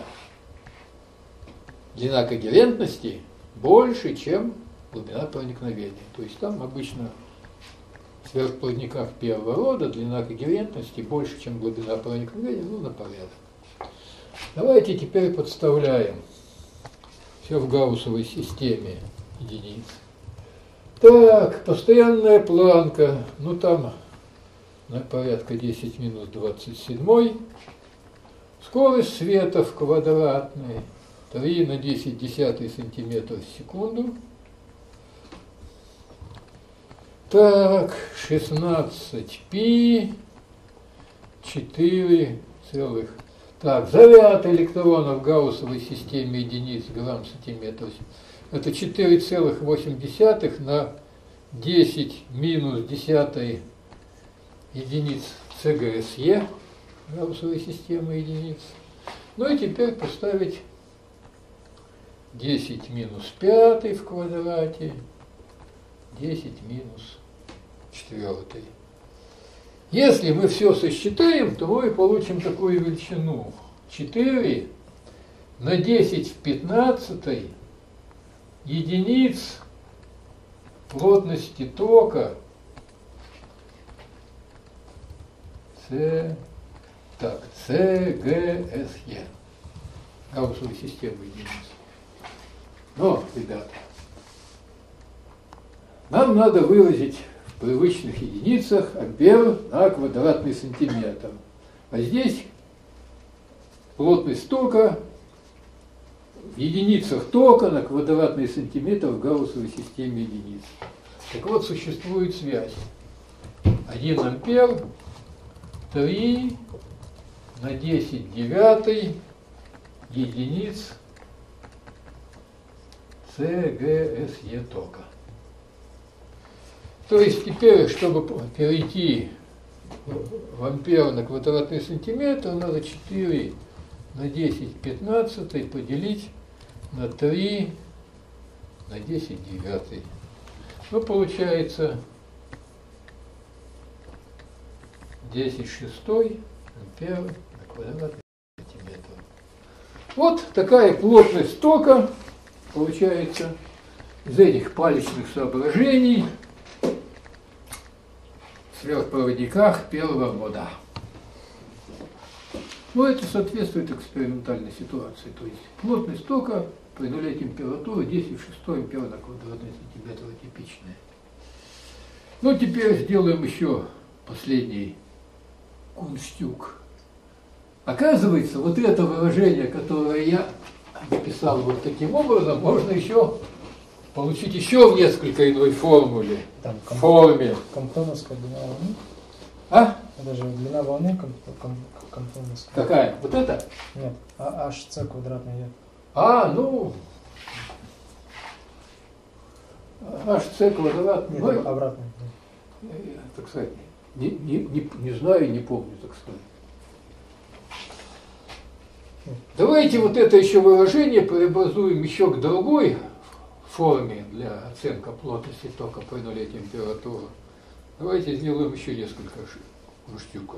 Длина когерентности больше, чем глубина проникновения. То есть там обычно в сверхпроводниках первого рода длина когерентности больше, чем глубина проникновения, ну, на порядок. Давайте теперь подставляем все в гауссовой системе единиц. Так, постоянная планка, ну там на порядка десять минус двадцать семь. Скорость света в квадратной три на десять десятых сантиметра в секунду. Так, шестнадцать пи, четыре целых. Так, заряд электронов в гауссовой системе единиц грамм-сантиметр. Это четыре целых восемь десятых на десять минус десятой единиц ЦГСЕ, гауссовой системы единиц. Ну и теперь поставить десять минус пятый в квадрате, десять минус четвертый. Если мы все сосчитаем, то мы получим такую величину. четыре на десять в пятнадцатой единиц плотности тока С, так, ЦГСЕ, гауссовой системы единиц. Но, ребята, нам надо выразить в привычных единицах ампер на квадратный сантиметр. А здесь плотность тока в единицах тока на квадратный сантиметр в гауссовой системе единиц. Так вот, существует связь. один ампер, три на десять девятой единиц ЦГСЕ тока. То есть теперь, чтобы перейти в ампер на квадратный сантиметр, надо четыре на десять пятнадцатый поделить на три на десять девятый. Ну, получается десять шестой ампер на квадратный сантиметр. Вот такая плотность тока получается из этих палечных соображений в сверхпроводниках первого мода. Но это соответствует экспериментальной ситуации. То есть плотность тока при нуле температуры десять шестой ампер на квадратный сантиметр типичная. Ну, теперь сделаем еще последний кунштюк. Оказывается, вот это выражение, которое я написал вот таким образом, можно еще получить еще в несколько иной формуле.
Там комп...
форме.
Компоновская длина волны.
А?
Это же длина волны комп... комп... компоновская.
Какая? Вот это?
Нет, а hc квадратный е.
А, ну... hc квадрат...
Нет,
ну,
обратный.
так сказать, не, не, не, не знаю, не помню, так сказать. Давайте вот это еще выражение преобразуем еще к другой форме для оценки плотности тока при нуле температуры. Давайте сделаем еще несколько штуков.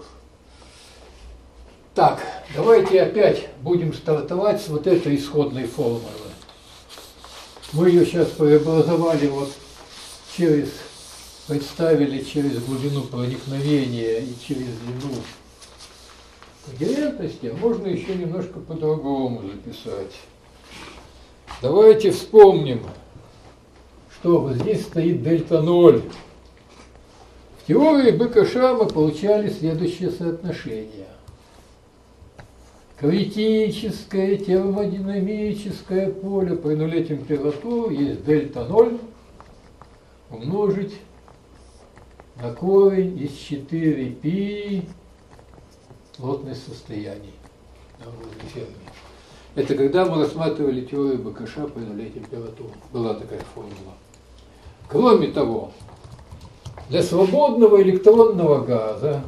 Так, давайте опять будем стартовать с вот этой исходной формулы. Мы ее сейчас преобразовали вот через, представили через глубину проникновения и через длину когерентности, можно еще немножко по-другому записать. Давайте вспомним, что вот здесь стоит дельта ноль. В теории БКШ мы получали следующее соотношение. Критическое термодинамическое поле при нуле температуры есть дельта ноль умножить на корень из четыре пи плотность состояний на уровне Ферми. Это когда мы рассматривали теорию БКШ при нуле температуры. Была такая формула. Кроме того, для свободного электронного газа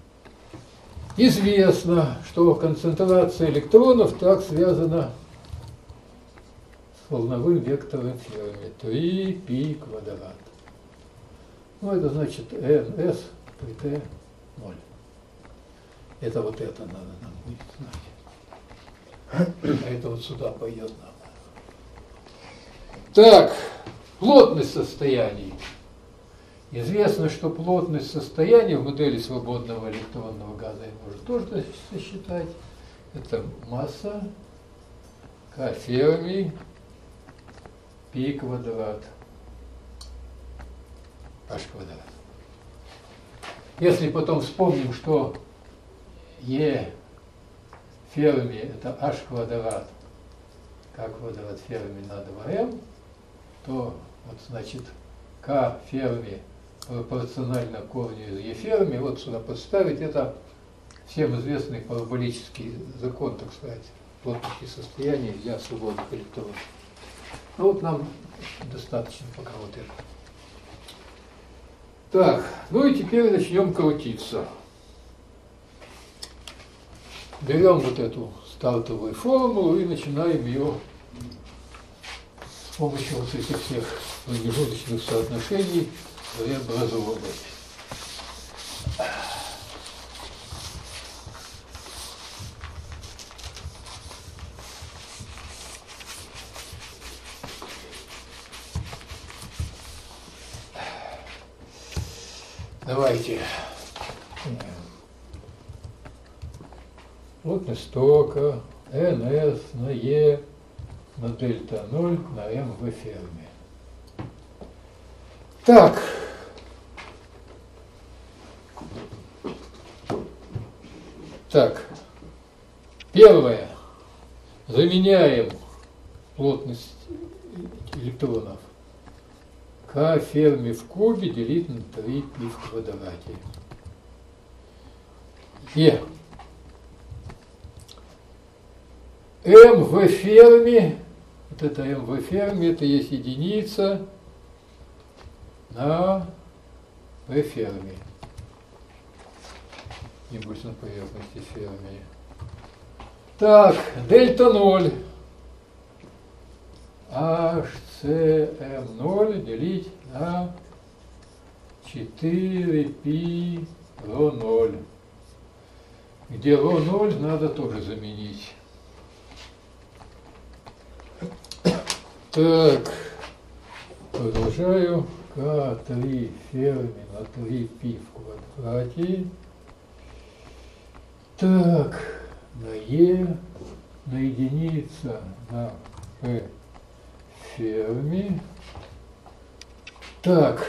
известно, что концентрация электронов так связана с волновым вектором Ферми. три пи квадрат. Ну, это значит эн эс при тэ ноль. Это вот это надо нам будет знать. А это вот сюда пойдет нам. Так, плотность состояний. Известно, что плотность состояния в модели свободного электронного газа я можно тоже сосчитать. Это масса К Ферми пи квадрат H квадрат. Если потом вспомним, что Е Ферми это H квадрат, К квадрат Ферми на два эм, то вот значит К Ферми пропорционально корню из Е Ферми, вот сюда подставить, это всем известный параболический закон, так сказать, плотности состояния для свободных электронов. Ну вот нам достаточно пока вот это. Так, ну и теперь начнем крутиться. Берем вот эту стартовую формулу и начинаем ее с помощью вот этих всех промежуточных соотношений преобразовывать. Давайте. Плотность тока эн эс на Е на дельта ноль на М в Ферми. Так. Так. Первое. Заменяем плотность электронов. К Ферми в кубе делить на три пи в квадрате. Е. m в ферме, вот это m в ферме, это есть единица на v ферме. Импульс на поверхности ферми. Так, дельта ноль. эйч си эм ноль делить на четыре пи ρ ноль. Где ρ ноль надо тоже заменить. Так, продолжаю. ка три ферми на три пи в квадрате. Так, на Е, на единица, на P ферми. Так,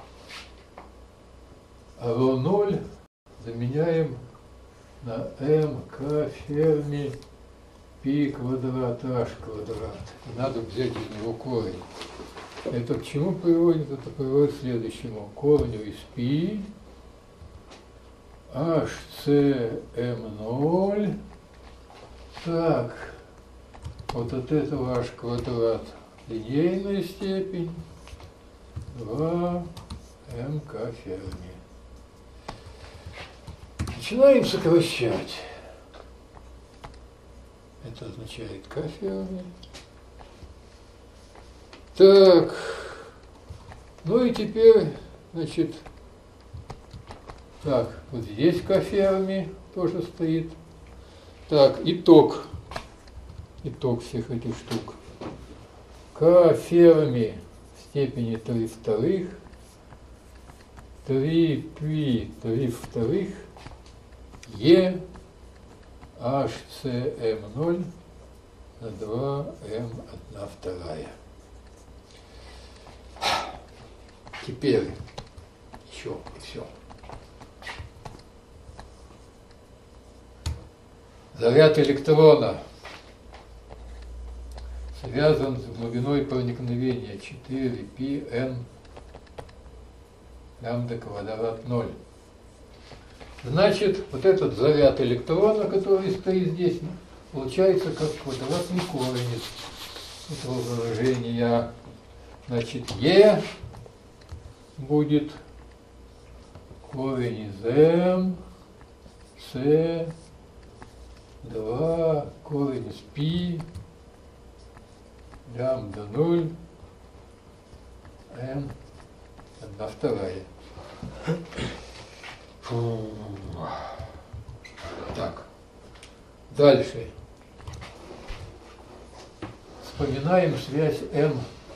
а ρ ноль заменяем на МК ферми пи квадрат h квадрат. И надо взять из него корень. Это к чему приводит? Это приводит к следующему. Корню из π эйч си эм ноль. Так, вот от этого h квадрат линейная степень два МК ферми. Начинаем сокращать. Это означает К ферми. Так, ну и теперь, значит, так, вот здесь К ферми тоже стоит. Так, итог. Итог всех этих штук. К ферми в степени три вторых, три пи три вторых, Е эйч си эм ноль на два эм одна вторая. Теперь еще и все. Заряд электрона связан с глубиной проникновения четыре пи эн лямбда квадрат ноль. Значит, вот этот заряд электрона, который стоит здесь, получается как квадратный корень этого выражения. Значит, Е будет корень из М, С, два, корень из π, лямбда ноль, М, одна вторая. Фу. Так, дальше. Вспоминаем связь М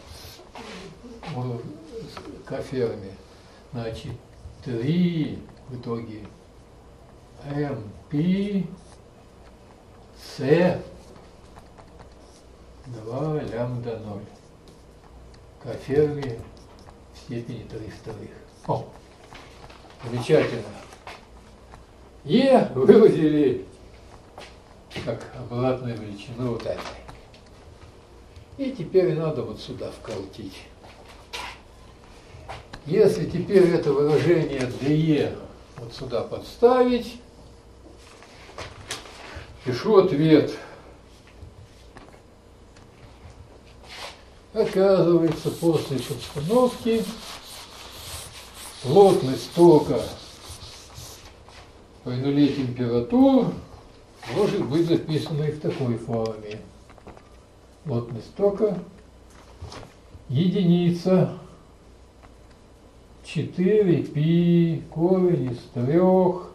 с К ферми. Значит, три в итоге МП С два лямбда ноль. К ферми в степени три вторых. О! Замечательно. Е выразили как обратную величину вот этой. И теперь надо вот сюда вкрутить. Если теперь это выражение для Е вот сюда подставить, пишу ответ. Оказывается, после подстановки плотность тока при нуле температур может быть записана и в такой форме. Плотность тока единица четыре пи корень из трех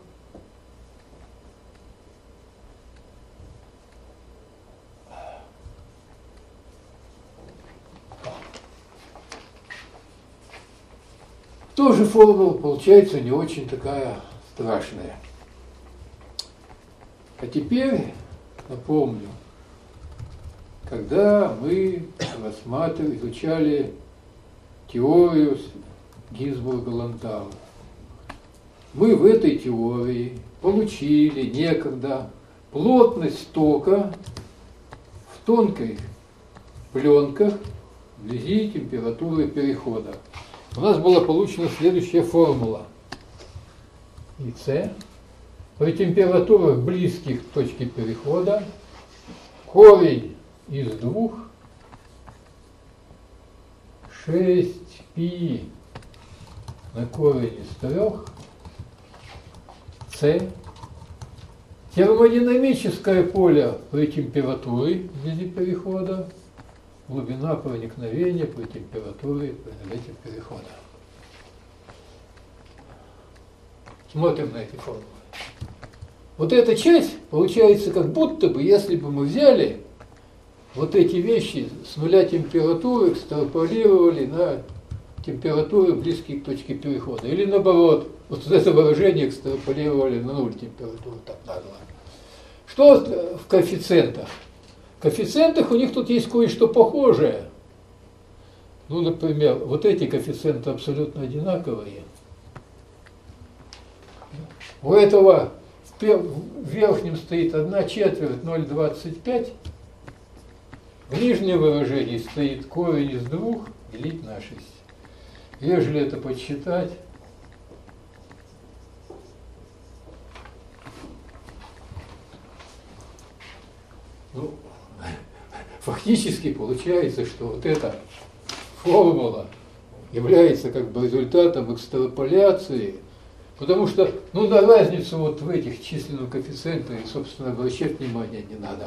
тоже формула получается не очень такая страшная. А теперь напомню, когда мы рассматривали, изучали теорию Гинзбурга-Лантау, мы в этой теории получили некогда плотность тока в тонких пленках вблизи температуры перехода. У нас была получена следующая формула. ИЦ при температурах близких к точке перехода корень из двух, шесть пи на корень из трех, С. Термодинамическое поле при температуре в виде перехода, глубина проникновения при температуре при налете перехода. Смотрим на эти формулы. Вот эта часть получается как будто бы, если бы мы взяли вот эти вещи с нуля температуры, экстраполировали на температуры, близкие к точке перехода. Или наоборот, вот это выражение экстраполировали на ноль температуры, так названо. Что в коэффициентах? В коэффициентах у них тут есть кое-что похожее. Ну, например, вот эти коэффициенты абсолютно одинаковые. У этого в верхнем стоит одна четверть ноль целых двадцать пять. В нижнем выражении стоит корень из двух делить на шесть. Ежели это подсчитать, ну, фактически получается, что вот эта формула является как бы результатом экстраполяции, потому что, ну, на разницу вот в этих численных коэффициентах, собственно, обращать внимание не надо.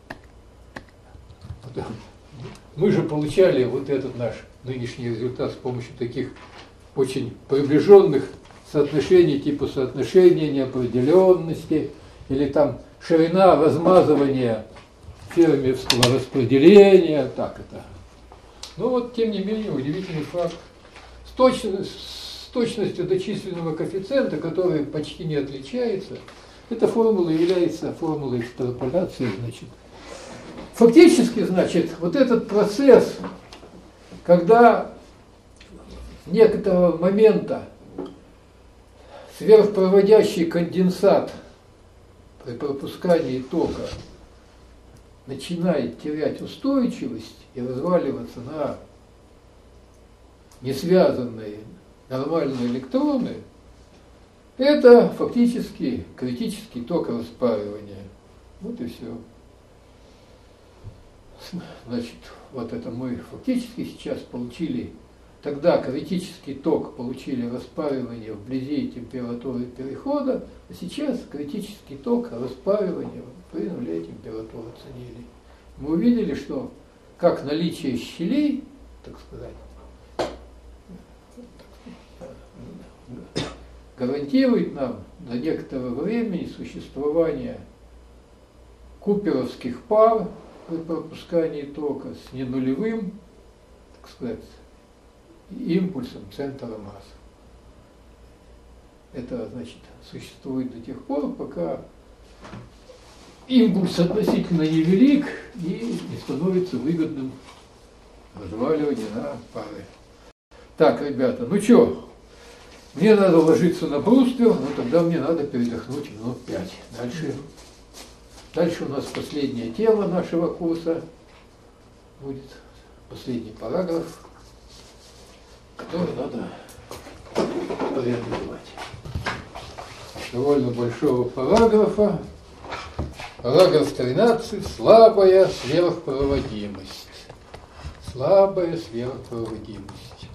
Мы же получали вот этот наш нынешний результат с помощью таких очень приближенных соотношений, типа соотношения неопределенности, или там ширина размазывания фермерского распределения, так это. Но вот, тем не менее, удивительный факт. С, точно, с точностью до численного коэффициента, который почти не отличается, эта формула является формулой экстраполяции, значит. Фактически, значит, вот этот процесс, когда некоторого момента сверхпроводящий конденсат при пропускании тока начинает терять устойчивость и разваливаться на несвязанные нормальные электроны, это фактически критический ток распаривания. Вот и все. Значит, вот это мы фактически сейчас получили, тогда критический ток получили распаривание вблизи температуры перехода, а сейчас критический ток распаривания при нуле температуры оценили. Мы увидели, что как наличие щелей, так сказать, гарантирует нам до некоторого времени существование куперовских пар при пропускании тока с ненулевым, так сказать, импульсом центра массы. Это, значит, существует до тех пор, пока импульс относительно невелик и не становится выгодным разваливание на пары. Так, ребята, ну что, мне надо ложиться на бруствер, но тогда мне надо передохнуть минут пять. Дальше. Дальше у нас последняя тема нашего курса будет, последний параграф, который надо преодолевать. Довольно большого параграфа. Параграф тринадцать. Слабая сверхпроводимость. Слабая сверхпроводимость.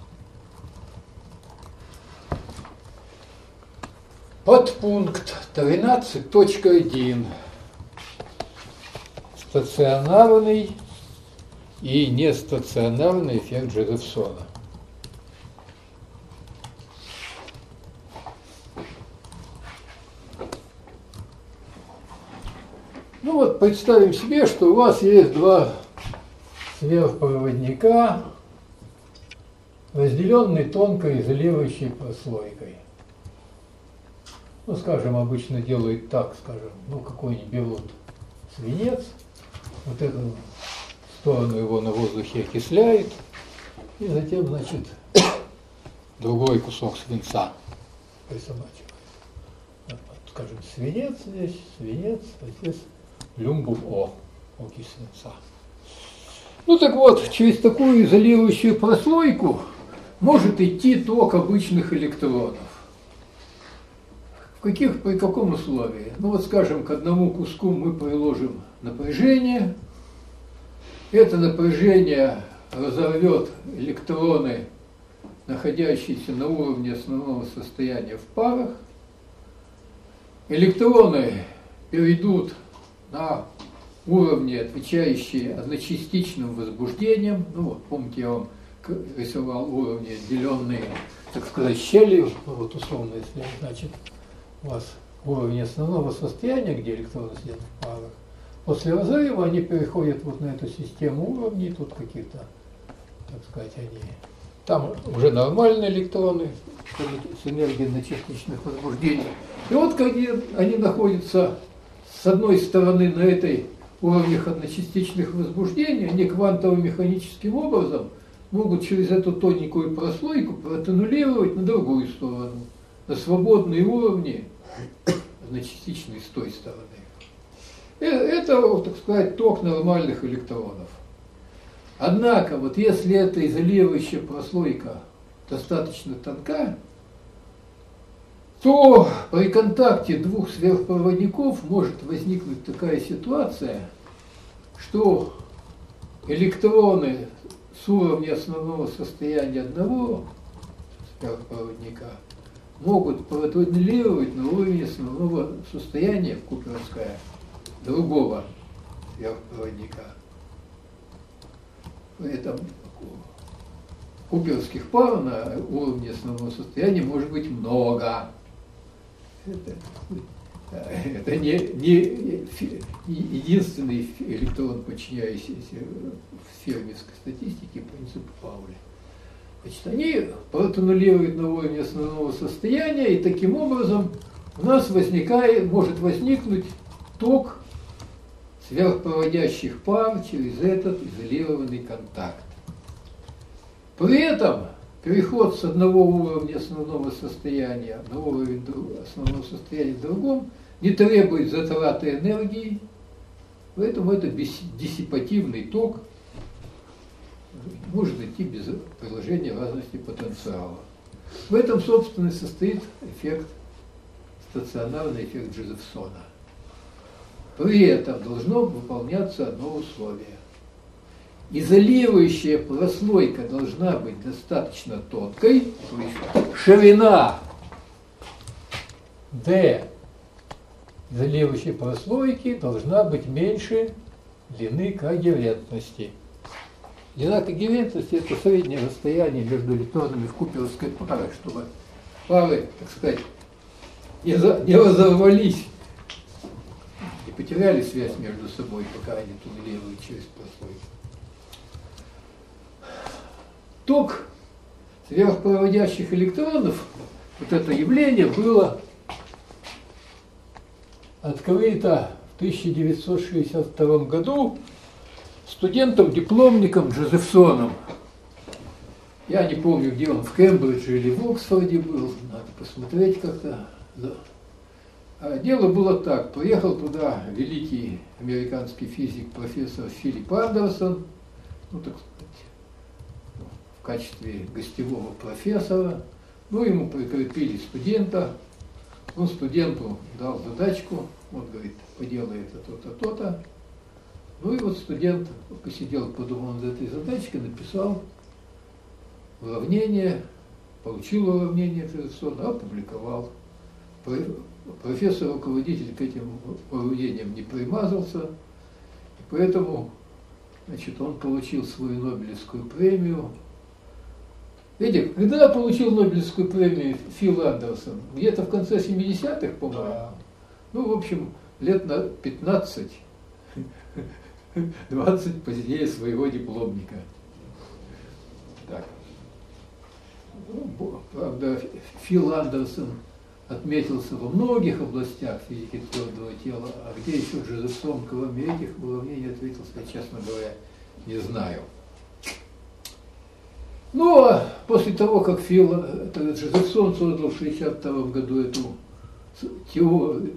Подпункт тринадцать точка один. Стационарный и нестационарный эффект Джозефсона. Ну вот представим себе, что у вас есть два сверхпроводника, разделенные тонкой изолирующей прослойкой. Ну, скажем, обычно делают так, скажем, ну какой-нибудь берут свинец, вот эту сторону его на воздухе окисляет, и затем, значит, другой кусок свинца присобачивает. Вот, скажем, свинец здесь, свинец, а здесь люмбум О, окись свинца. Ну так вот, через такую изолирующую прослойку может идти ток обычных электронов. В каких, при каком условии? Ну вот, скажем, к одному куску мы приложим напряжение, Это напряжение разорвет электроны, находящиеся на уровне основного состояния в парах. Электроны перейдут на уровни, отвечающие одночастичным возбуждением. Ну вот, помните, я вам рисовал уровни, отделенные, так сказать, щелью. Ну, вот условно, если, значит, у вас уровень основного состояния, где электроны сидят в парах, после разрыва они переходят вот на эту систему уровней, тут какие-то, так сказать, они... Там уже нормальные электроны с энергией одночастичных возбуждений. И вот когда они находятся с одной стороны на этой уровнях одночастичных возбуждений, они квантово-механическим образом могут через эту тоненькую прослойку протоннулировать на другую сторону, на свободные уровни одночастичные с той стороны. Это, так сказать, ток нормальных электронов. Однако, вот если эта изолирующая прослойка достаточно тонка, то при контакте двух сверхпроводников может возникнуть такая ситуация, что электроны с уровня основного состояния одного сверхпроводника могут протоннулировать на уровне основного состояния куперское другого сверхпроводника. При этом куперских пар на уровне основного состояния может быть много. Это, это не, не единственный электрон, подчиняющийся в фермерской статистике принципу Пауля. Значит, они протоннулируют на уровне основного состояния, и таким образом у нас возникает, может возникнуть ток сверхпроводящих пар через этот изолированный контакт. При этом переход с одного уровня основного состояния на уровень основного состояния в другом не требует затраты энергии, поэтому это диссипативный ток, может идти без приложения разности потенциала. В этом, собственно, и состоит эффект, стационарный эффект Джозефсона. При этом должно выполняться одно условие. Изолирующая прослойка должна быть достаточно тонкой, то есть ширина D изолирующей прослойки должна быть меньше длины когерентности. Длина когерентности – это среднее расстояние между электронами в куперовской паре, чтобы пары, так сказать, не, за, не разорвались, не потеряли связь между собой, пока они туннелируют через прослойку. Ток сверхпроводящих электронов, вот это явление было открыто в тысяча девятьсот шестьдесят втором году студентом-дипломником Джозефсоном. Я не помню, где он, в Кембридже или в Оксфорде был, надо посмотреть как-то. А дело было так, приехал туда великий американский физик профессор Филипп Андерсон, ну так сказать, в качестве гостевого профессора, ну ему прикрепили студента, он студенту дал задачку, он говорит, поделай это то-то, то-то. Ну и вот студент посидел, подумал над этой задачкой, написал уравнение, получил уравнение Джозефсона, опубликовал. Профессор-руководитель к этим уравнениям не примазался, и поэтому, значит, он получил свою Нобелевскую премию. Видите, когда получил Нобелевскую премию Фил Андерсон? Где-то в конце семидесятых, по-моему. Да. Ну, в общем, лет на пятнадцать, двадцать позднее своего дипломника. Так. Ну, правда, Фил Андерсон отметился во многих областях физики твердого тела, а где еще Джозефсон, кроме этих уравнений, ответился, я, честно говоря, не знаю. Ну, а после того, как Фил, это, Джозефсон создал в шестьдесят втором году эту теорию,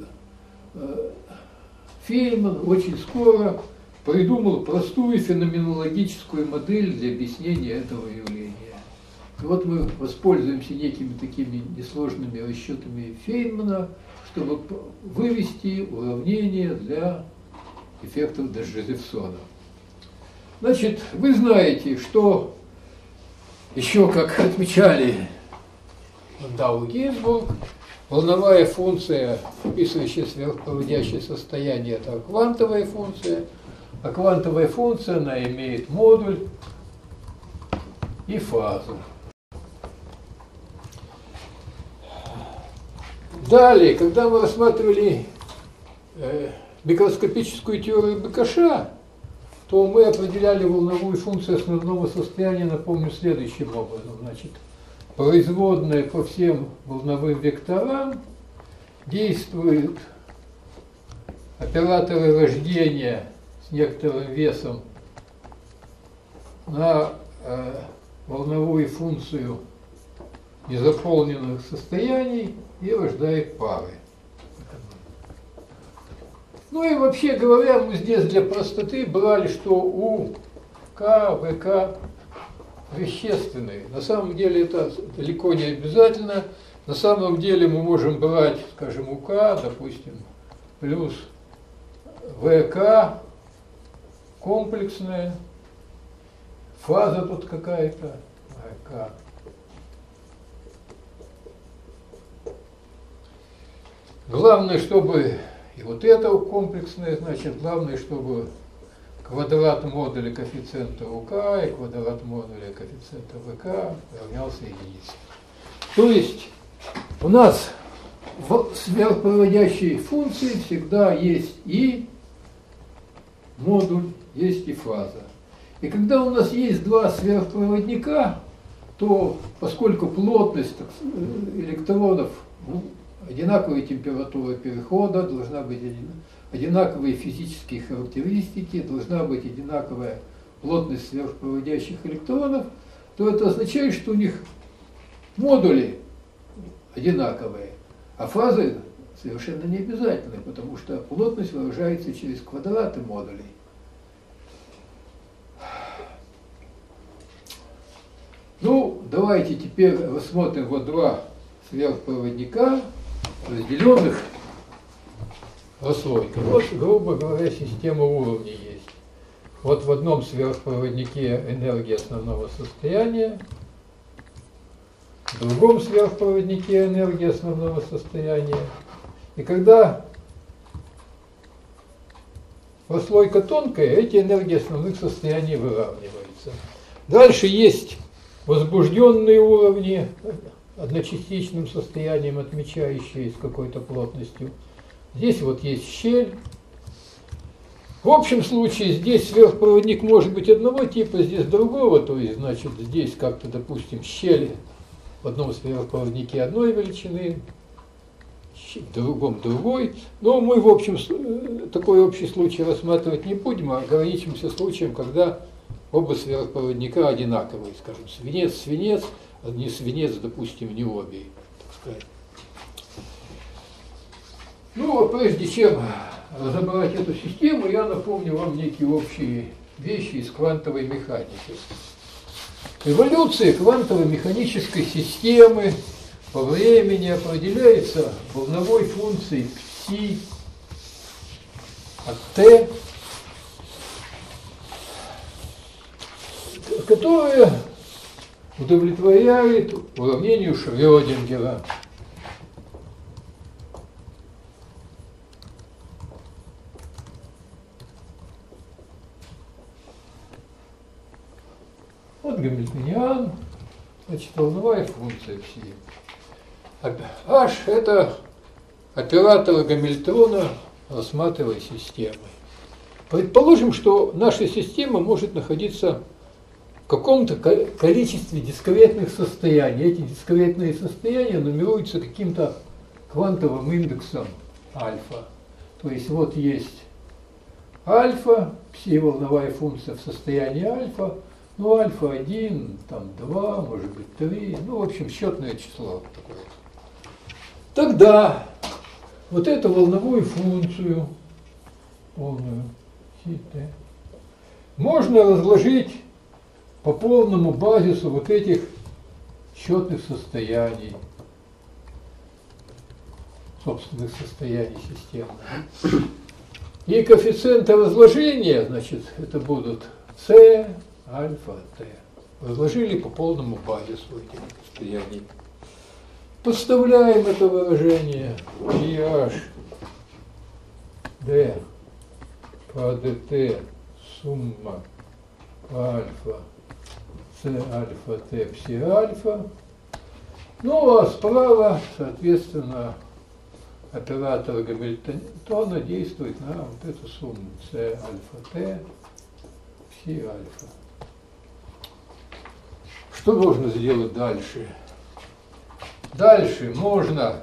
Фейнман очень скоро придумал простую феноменологическую модель для объяснения этого явления. И вот мы воспользуемся некими такими несложными расчетами Фейнмана, чтобы вывести уравнение для эффектов Джозефсона. Значит, вы знаете, что еще, как отмечали Дау и Гинзбург, волновая функция, описывающая сверхпроводящее состояние, это квантовая функция, а квантовая функция, она имеет модуль и фазу. Далее, когда мы рассматривали э, микроскопическую теорию Бекаша, то мы определяли волновую функцию основного состояния, напомню, следующим образом. Значит, производная по всем волновым векторам действуют операторы рождения с некоторым весом на э, волновую функцию незаполненных состояний и рождает пары. Ну и вообще говоря, мы здесь для простоты брали, что у К, ВК вещественные. На самом деле это далеко не обязательно. На самом деле мы можем брать, скажем, у К, допустим, плюс ВК комплексная, фаза тут какая-то, ВК. Главное, чтобы и вот это комплексное, значит, главное, чтобы квадрат модуля коэффициента УК и квадрат модуля коэффициента ВК равнялся единице. То есть у нас в сверхпроводящей функции всегда есть и модуль, есть и фаза. И когда у нас есть два сверхпроводника, то поскольку плотность электронов, ну, одинаковая температура перехода, должна быть одинаковые физические характеристики, должна быть одинаковая плотность сверхпроводящих электронов, то это означает, что у них модули одинаковые, а фазы совершенно не обязательны, потому что плотность выражается через квадраты модулей. Ну, давайте теперь рассмотрим вот два сверхпроводника, разделенных прослойкой. Вот, грубо говоря, система уровней есть. Вот в одном сверхпроводнике энергия основного состояния, в другом сверхпроводнике энергия основного состояния. И когда прослойка тонкая, эти энергии основных состояний выравниваются. Дальше есть возбужденные уровни, одночастичным состоянием, отмечающие с какой-то плотностью. Здесь вот есть щель. В общем случае здесь сверхпроводник может быть одного типа, здесь другого, то есть, значит, здесь как-то, допустим, щель в одном сверхпроводнике одной величины, в другом другой. Но мы, в общем, такой общий случай рассматривать не будем, а ограничимся случаем, когда оба сверхпроводника одинаковые, скажем, свинец-свинец, а не свинец, допустим, не обе, так сказать. Ну, а прежде чем разобрать эту систему, я напомню вам некие общие вещи из квантовой механики. Эволюция квантовой механической системы по времени определяется волновой функцией пси от t, которая удовлетворяет уравнению Шрёдингера. Вот гамильтониан, значит, волновая функция пси. H – это оператор Гамильтона рассматриваемой системы. Предположим, что наша система может находиться в каком-то количестве дискретных состояний. Эти дискретные состояния нумеруются каким-то квантовым индексом альфа. То есть вот есть альфа, пси-волновая функция в состоянии альфа, ну альфа один, там два, может быть три, ну в общем счетное число такое. Тогда вот эту волновую функцию, полную си тэ, можно разложить по полному базису вот этих счетных состояний, собственных состояний системы. И коэффициенты разложения, значит, это будут С альфа Т. Разложили по полному базису этих состояний. Подставляем это выражение и H D по dt сумма по альфа С альфа Т пси альфа. Ну а справа, соответственно, оператор Гамильтона действует на вот эту сумму С альфа Т пси альфа. Что можно сделать дальше? Дальше можно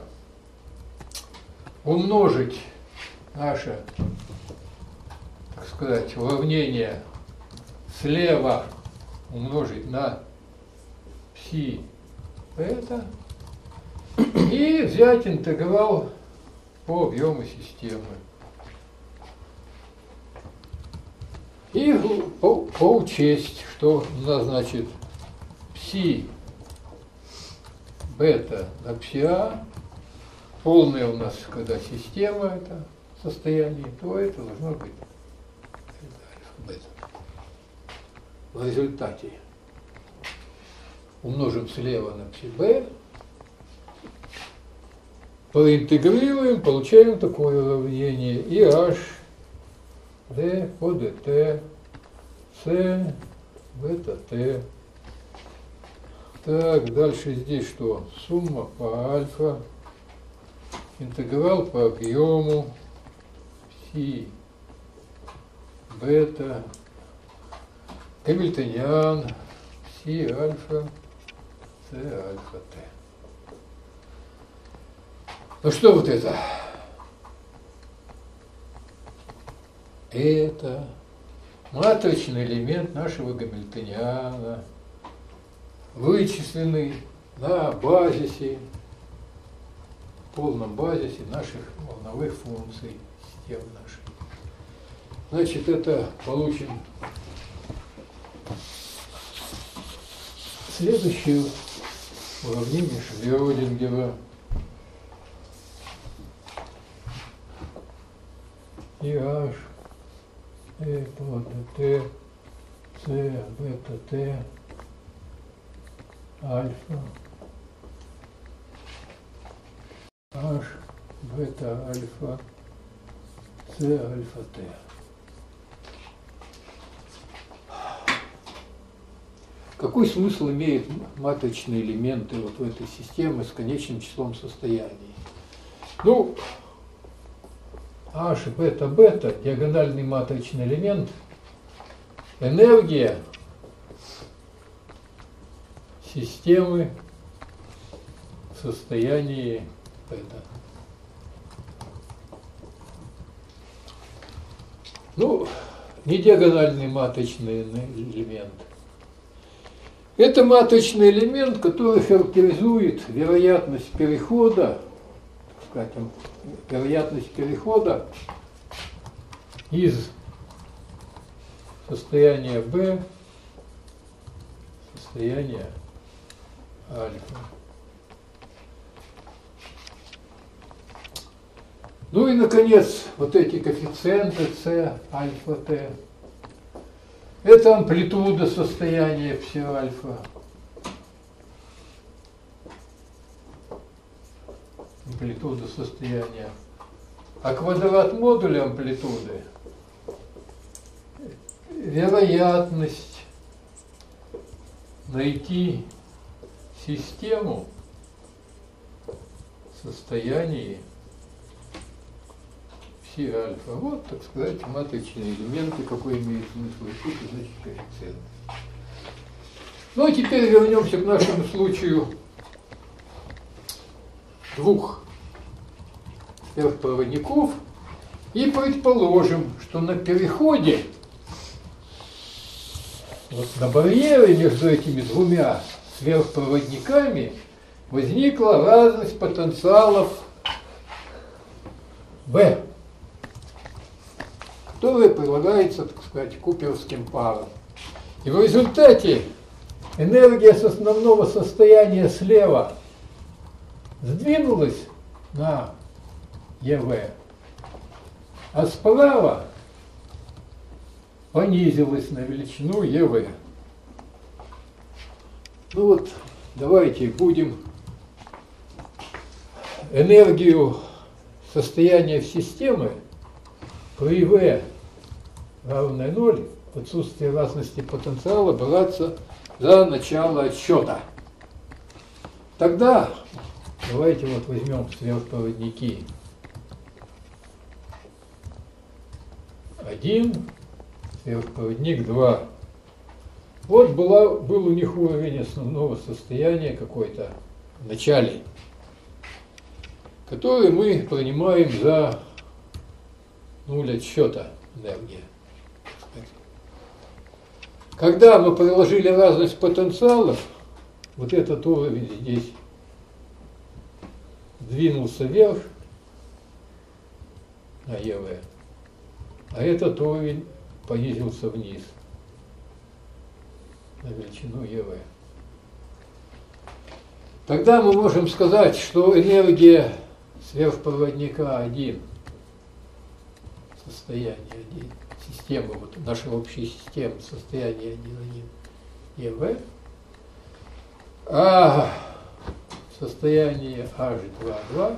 умножить наше, так сказать, уравнение слева умножить на пси бета и взять интеграл по объему системы. И по, поучесть, что у нас значит пси бета на пси а, полная у нас, когда система это состояние, то это должно быть бета. В результате умножим слева на пси b, проинтегрируем, получаем такое уравнение и h d по dt c бета t. Так, дальше здесь что? Сумма по альфа, интеграл по объему пси бета, Гамильтониан, пси альфа, с альфа t. Ну что вот это? Это матричный элемент нашего Гамильтониана, вычисленный на базисе, полном базисе наших волновых функций системы нашей. Значит, это получим следующее уравнение Шрёдингера. И H, E по dt, C бета T, альфа, H бета альфа, C альфа T. Какой смысл имеют матричные элементы вот в этой системе с конечным числом состояний? Ну, H бета бета, диагональный матричный элемент, энергия системы в состоянии бета. Ну, не диагональный матричный элемент. Это матричный элемент, который характеризует вероятность перехода, так сказать, вероятность перехода из состояния B в состояние альфа. Ну и, наконец, вот эти коэффициенты С, альфа, Т. Это амплитуда состояния пси альфа. Амплитуда состояния. А квадрат модуля амплитуды – вероятность найти систему в состоянии пси альфа. Вот, так сказать, матричные элементы, какой имеет смысл учить, значит, коэффициент. Ну, а теперь вернемся к нашему случаю двух сверхпроводников и предположим, что на переходе, вот на барьере между этими двумя сверхпроводниками возникла разность потенциалов B, которая прилагается, так сказать, куперским парам. И в результате энергия с основного состояния слева сдвинулась на ЕВ, а справа понизилась на величину е вэ. Ну вот, давайте будем энергию состояния системы при V равное ноль, в отсутствии разности потенциала, браться за начало отсчета. Тогда давайте вот возьмем сверхпроводники один, сверхпроводник два. Вот была, был у них уровень основного состояния какой-то в начале, который мы принимаем за нуль отсчета энергии. Когда мы приложили разность потенциалов, вот этот уровень здесь двинулся вверх на е вэ, а этот уровень понизился вниз на величину е вэ. Тогда мы можем сказать, что энергия сверхпроводника один, состояние один, система, вот наша общая система, состояние один один е вэ, а состояние аш два два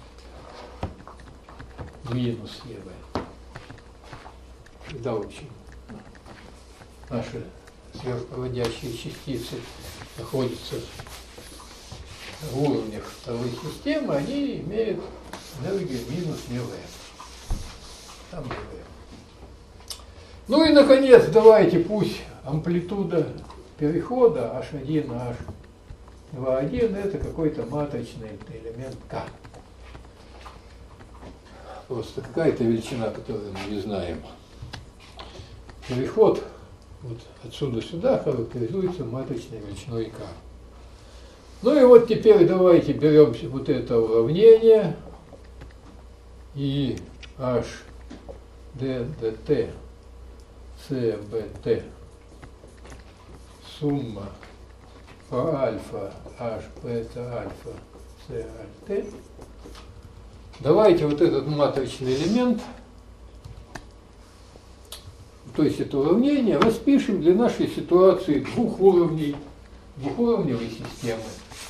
минус е вэ. Когда очень наши сверхпроводящие частицы находятся в уровнях второй системы, они имеют энергию минус е вэ. Там е вэ. Ну и, наконец, давайте пусть амплитуда перехода аш один на аш два один это какой-то матричный элемент К. Просто какая-то величина, которую мы не знаем. Переход вот отсюда сюда характеризуется матричной величиной К. Ну и вот теперь давайте берем вот это уравнение и h d dt c bt сумма по альфа h бета альфа c альт. Давайте вот этот матричный элемент, то есть это уравнение, распишем для нашей ситуации двух уровней, двухуровневой системы.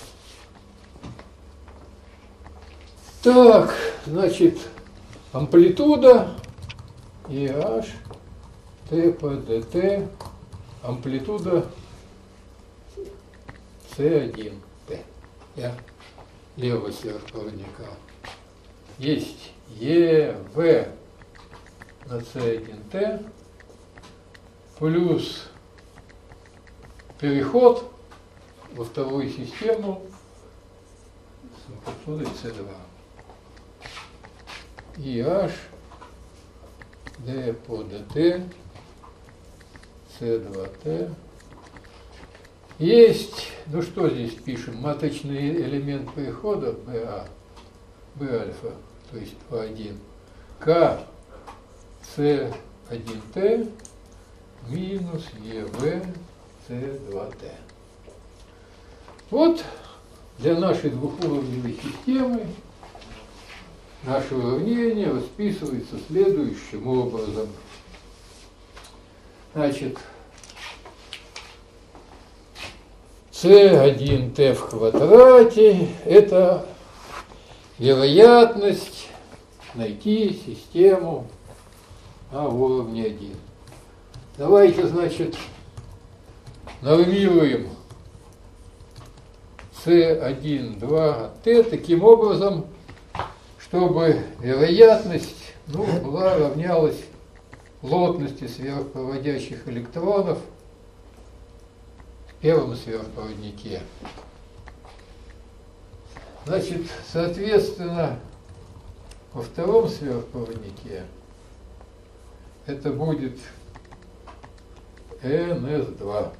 Так, значит, амплитуда и h t по dt, амплитуда c один t. Я левого сверхпроводника. Есть e v на c один t плюс переход во вторую систему с амплитудой c два. И h d по dt c два t есть, ну что здесь пишем, матричный элемент перехода ba, b альфа, то есть по один, k c один t минус ev c два t. Вот для нашей двухуровневой системы наше уравнение расписывается следующим образом. Значит, c один t в квадрате – это вероятность найти систему на уровне один. Давайте, значит, нормируем c один два t таким образом, чтобы вероятность ну, была равнялась плотности сверхпроводящих электронов в первом сверхпроводнике. Значит, соответственно, во втором сверхпроводнике это будет эн эс два.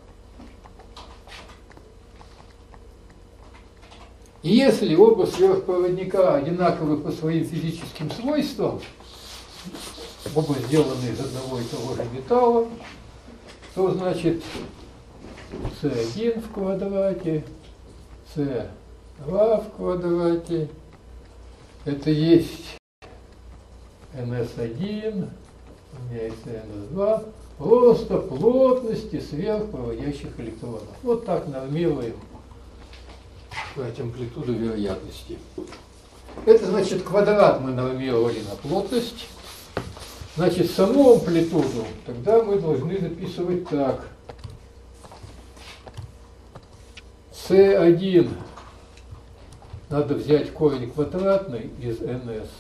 И если оба сверхпроводника одинаковы по своим физическим свойствам, оба сделаны из одного и того же металла, то значит c один в квадрате, c два в квадрате, это есть эн эс один равняется эн эс два, просто плотности сверхпроводящих электронов. Вот так нормируем амплитуду вероятности. Это значит квадрат мы нормировали на плотность. Значит, саму амплитуду тогда мы должны записывать так. С один надо взять корень квадратный из эн эс.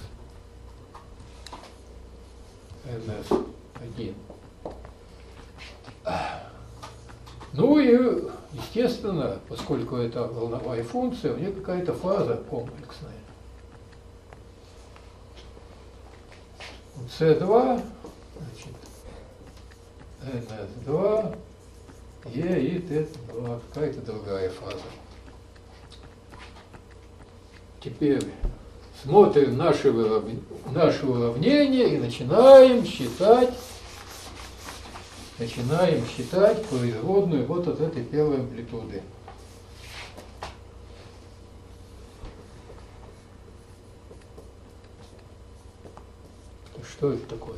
эн эс один. Ну и, естественно, поскольку это волновая функция, у нее какая-то фаза комплексная. С два, значит, эн эс два, Е и Т два, какая-то другая фаза. Теперь смотрим наше, вырав... наше уравнение и начинаем считать, начинаем считать производную вот от этой первой амплитуды. Что это такое?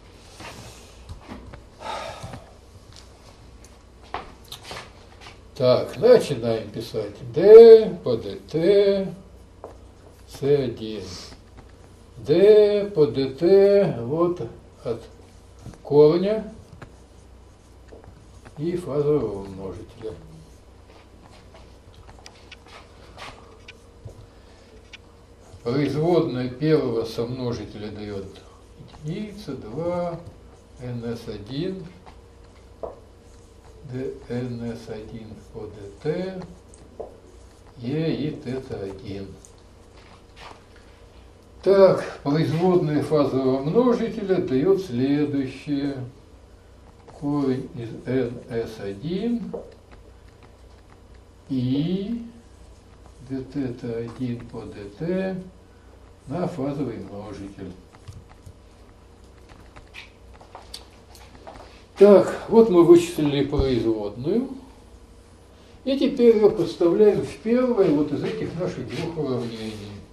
Так, начинаем писать d по dt с один. d по dt вот от корня и фазового множителя. Производная первого сомножителя дает единица, два, эн эс один, эн эс один по dt, Е и тета один. Так, производная фазового множителя дает следующее. Корень из эн эс один и дтета один по dt на фазовый множитель. Так, вот мы вычислили производную. И теперь ее подставляем в первое вот из этих наших двух уравнений.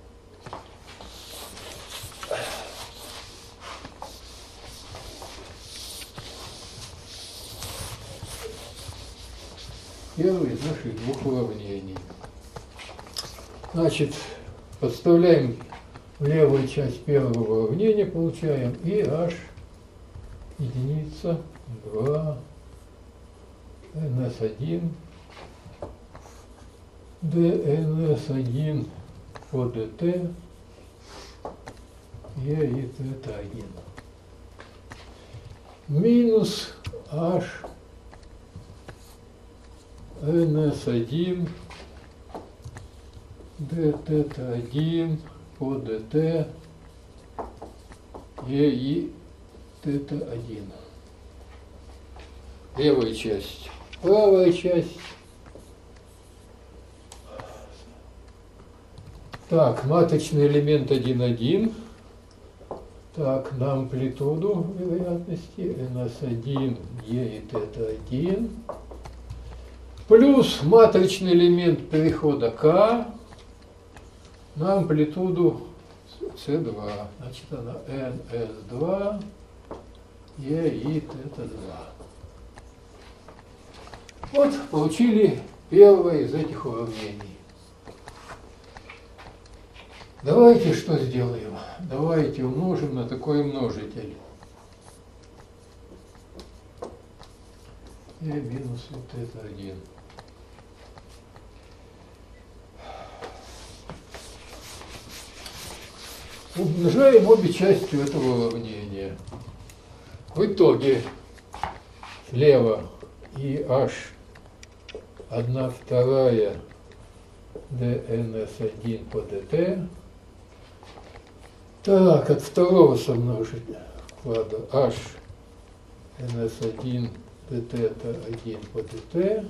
Первое из наших двух уравнений. Значит, подставляем в левую часть первого уравнения, получаем и h единица, два, эн эс один, dns один по dt, Е и тета один. Минус h эн эс один dθ один по dt Е и тета один. Левая часть, правая часть. Так, маточный элемент один, один. Так, на амплитуду вероятности эн эс один, Е и тета один. Плюс матричный элемент перехода К на амплитуду С два. Значит, она эн эс два, Е и тета два. Вот, получили первое из этих уравнений. Давайте что сделаем? Давайте умножим на такой множитель. Е минус тета один. Умножаем обе части этого уравнения. В итоге слева и h одна вторая dns один по dt. Так, от второго сомножителя вклада h ns один dθ один по dt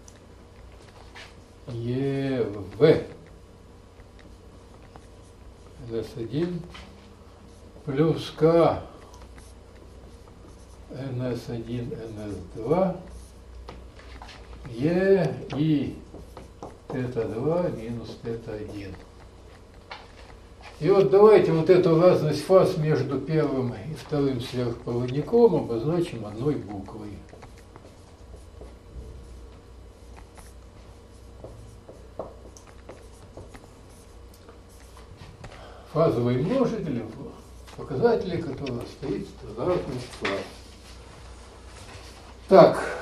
ев ns один плюс k ns один ns два Е и тета два минус тета один. И вот давайте вот эту разность фаз между первым и вторым сверхпроводником обозначим одной буквой. Фазовые множители, показатели которого стоит стандартный фаз. Так,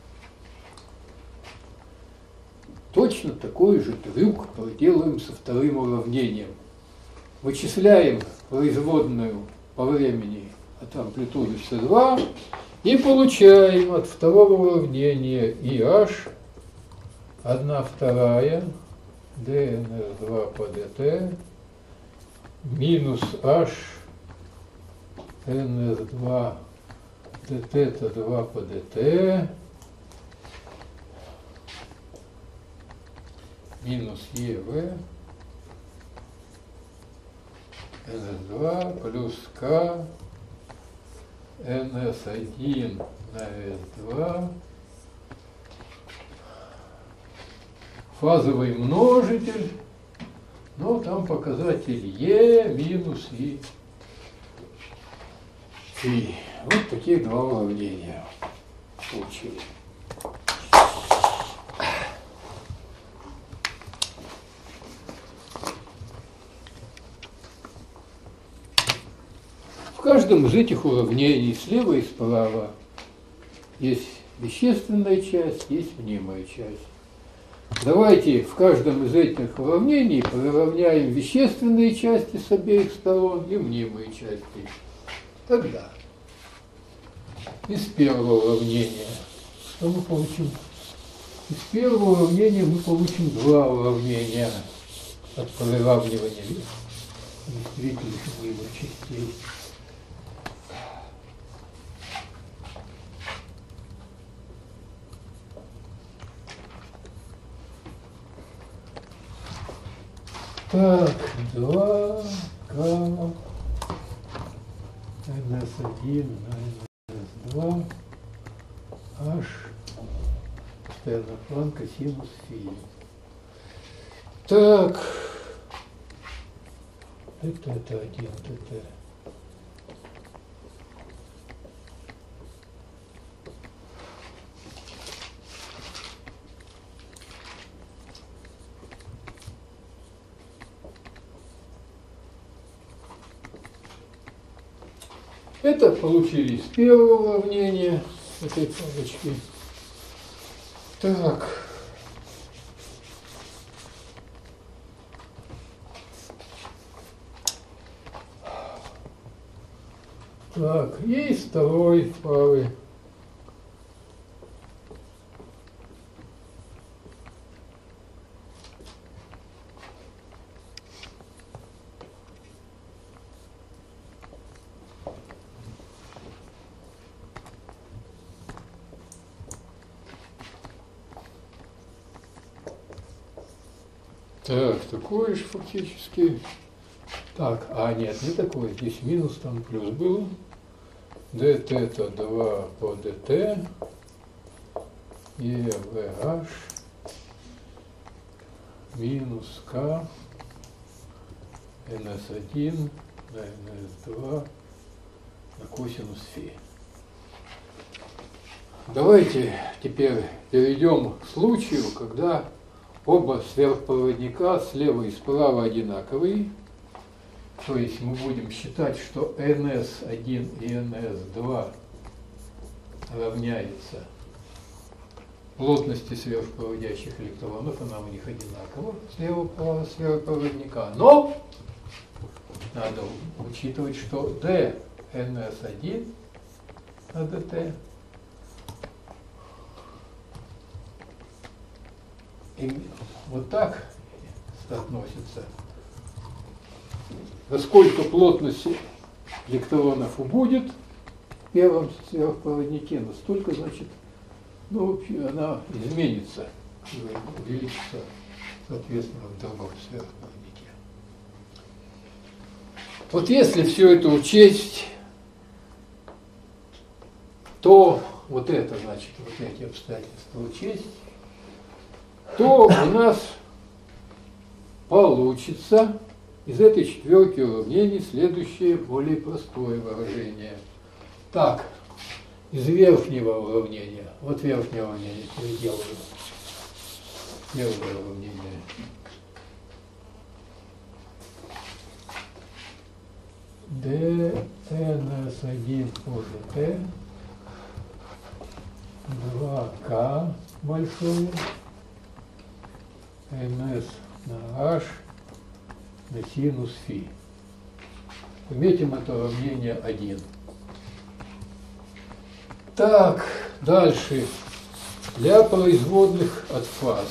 точно такой же трюк проделаем со вторым уравнением. Вычисляем производную по времени от амплитуды эс два и получаем от второго уравнения и аш одна вторая дэ эн эс два по dt минус h эн эс два dt два по dt минус ев эн эс два плюс k эн эс один на эс два фазовый множитель, но там показатель е минус и. И вот такие два уравнения получили. В каждом из этих уравнений слева и справа есть вещественная часть, есть мнимая часть. Давайте в каждом из этих уравнений приравняем вещественные части с обеих сторон и мнимые части. Тогда из первого уравнения что мы получим? Из первого уравнения мы получим два уравнения от приравнивания действительных мнимых частей. Так, два к эн эс один на эн эс два h постоянная планка синус фи. Так, это, это один, это. Это получили из первого уравнения этой палочки. Так. Так, и из второй пары. Так, такое же фактически. Так, а нет, не такое. Здесь минус, там плюс был. dt два по dt. EVH минус k эн эс один на эн эс два на косинус фи. Давайте теперь перейдем к случаю, когда оба сверхпроводника слева и справа одинаковые. То есть мы будем считать, что эн эс один и эн эс два равняется плотности сверхпроводящих электронов, она у них одинакова, слева и справа сверхпроводника. Но надо учитывать, что d эн эс один на dt и вот так соотносится. Насколько плотность электронов убудет в первом сверхпроводнике, настолько, значит, ну, вообще она изменится, увеличится, соответственно, в другом сверхпроводнике. Вот если все это учесть, то вот это, значит, вот эти обстоятельства учесть, то у нас получится Из этой четверки уравнений следующее более простое выражение. Так, из верхнего уравнения, вот верхнее уравнение переделываю. Первое уравнение. д эн эс один по dt два ка большое ns на h на синус фи. Пометим это уравнение один. Так, дальше. Для производных от фаз.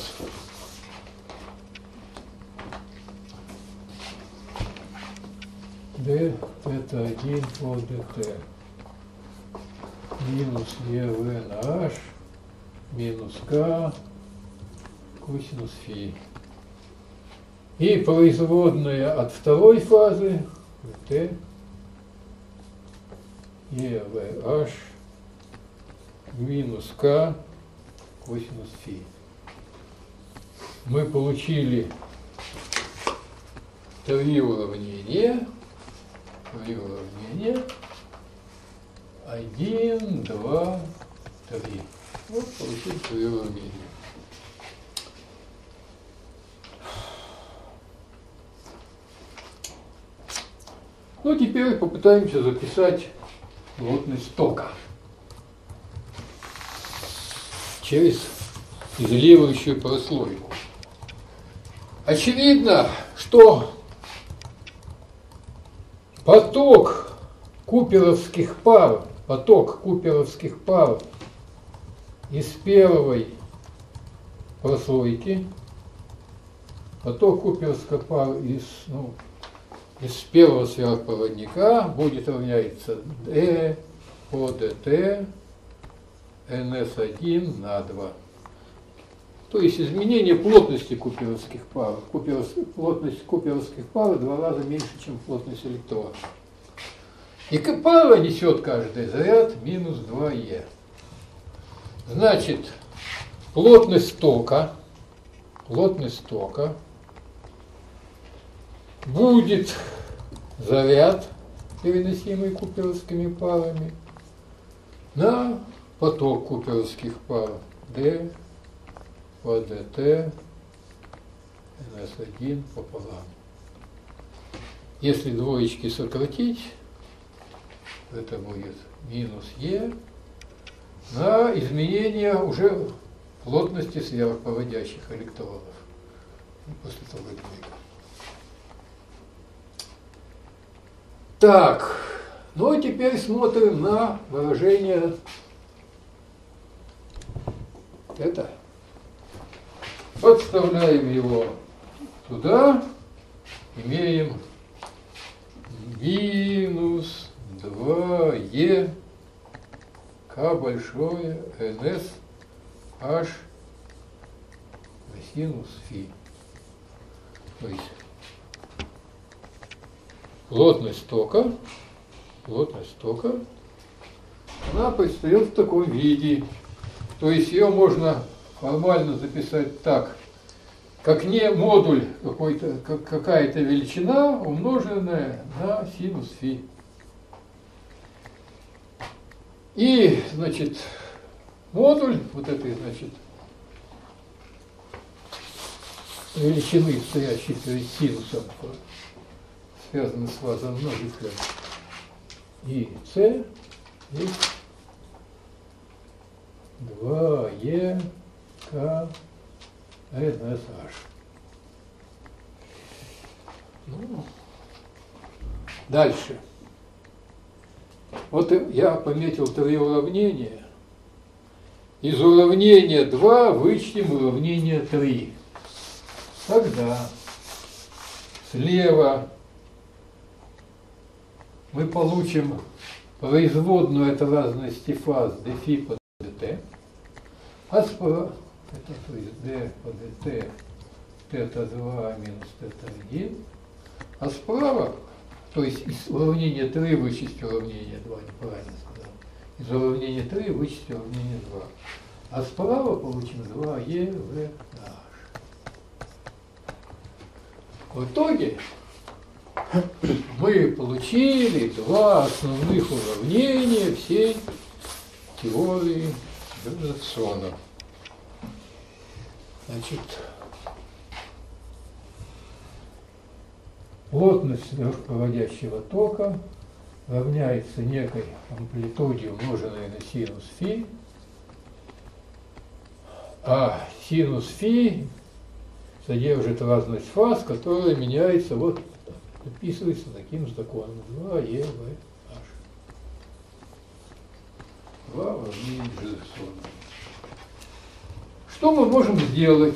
d это один по dt минус ев на h минус k косинус фи. И производная от второй фазы t ев h минус k косинус фи. Мы получили три уравнения. Три уравнения. Один, два, три. Вот получили три уравнения. Ну, теперь попытаемся записать плотность тока через изолирующую прослойку. Очевидно, что поток куперовских пар, поток куперовских пар из первой прослойки, поток куперовских пар из, ну, из первого сверхпроводника будет равняться d по dt эн эс один на два. То есть изменение плотности куперовских пар. Куперов, плотность куперовских пар в два раза меньше, чем плотность электронов. И пара несет каждый заряд минус два е. Значит, плотность тока, плотность тока будет заряд, переносимый куперовскими парами, на поток куперовских пар d по dt эн эс один пополам. Если двоечки сократить, это будет минус е на изменение уже плотности сверхпроводящих электронов. После того двойка. Так, ну и теперь смотрим на выражение это. Подставляем его туда, имеем минус два е к большое ns h на синус фи. То есть плотность тока, плотность тока, она предстает в таком виде. То есть ее можно формально записать так, как не модуль какой-то, как какая-то величина, умноженная на синус фи. И, значит, модуль вот этой, значит, величины, стоящей перед синусом, связаны с фазой множителя, и c есть два е к эн эс аш. Ну, дальше. Вот я пометил три уравнения. Из уравнения два вычтем уравнение три. Тогда слева мы получим производную от разности фаз dφ по dt, а справа, это то есть d по dt θ два минус θ один, а справа, то есть из уравнения три вычесть уравнение два, неправильно сказал, из уравнения три вычесть уравнение два, а справа получим два е в на h. В итоге мы получили два основных уравнения всей теории Бернсона. Значит, плотность сверхпроводящего тока равняется некой амплитуде, умноженной на синус фи, а синус фи содержит разность фаз, которая меняется, вот, описывается таким законом два е в h. два уравнения Бернсона. Что мы можем сделать?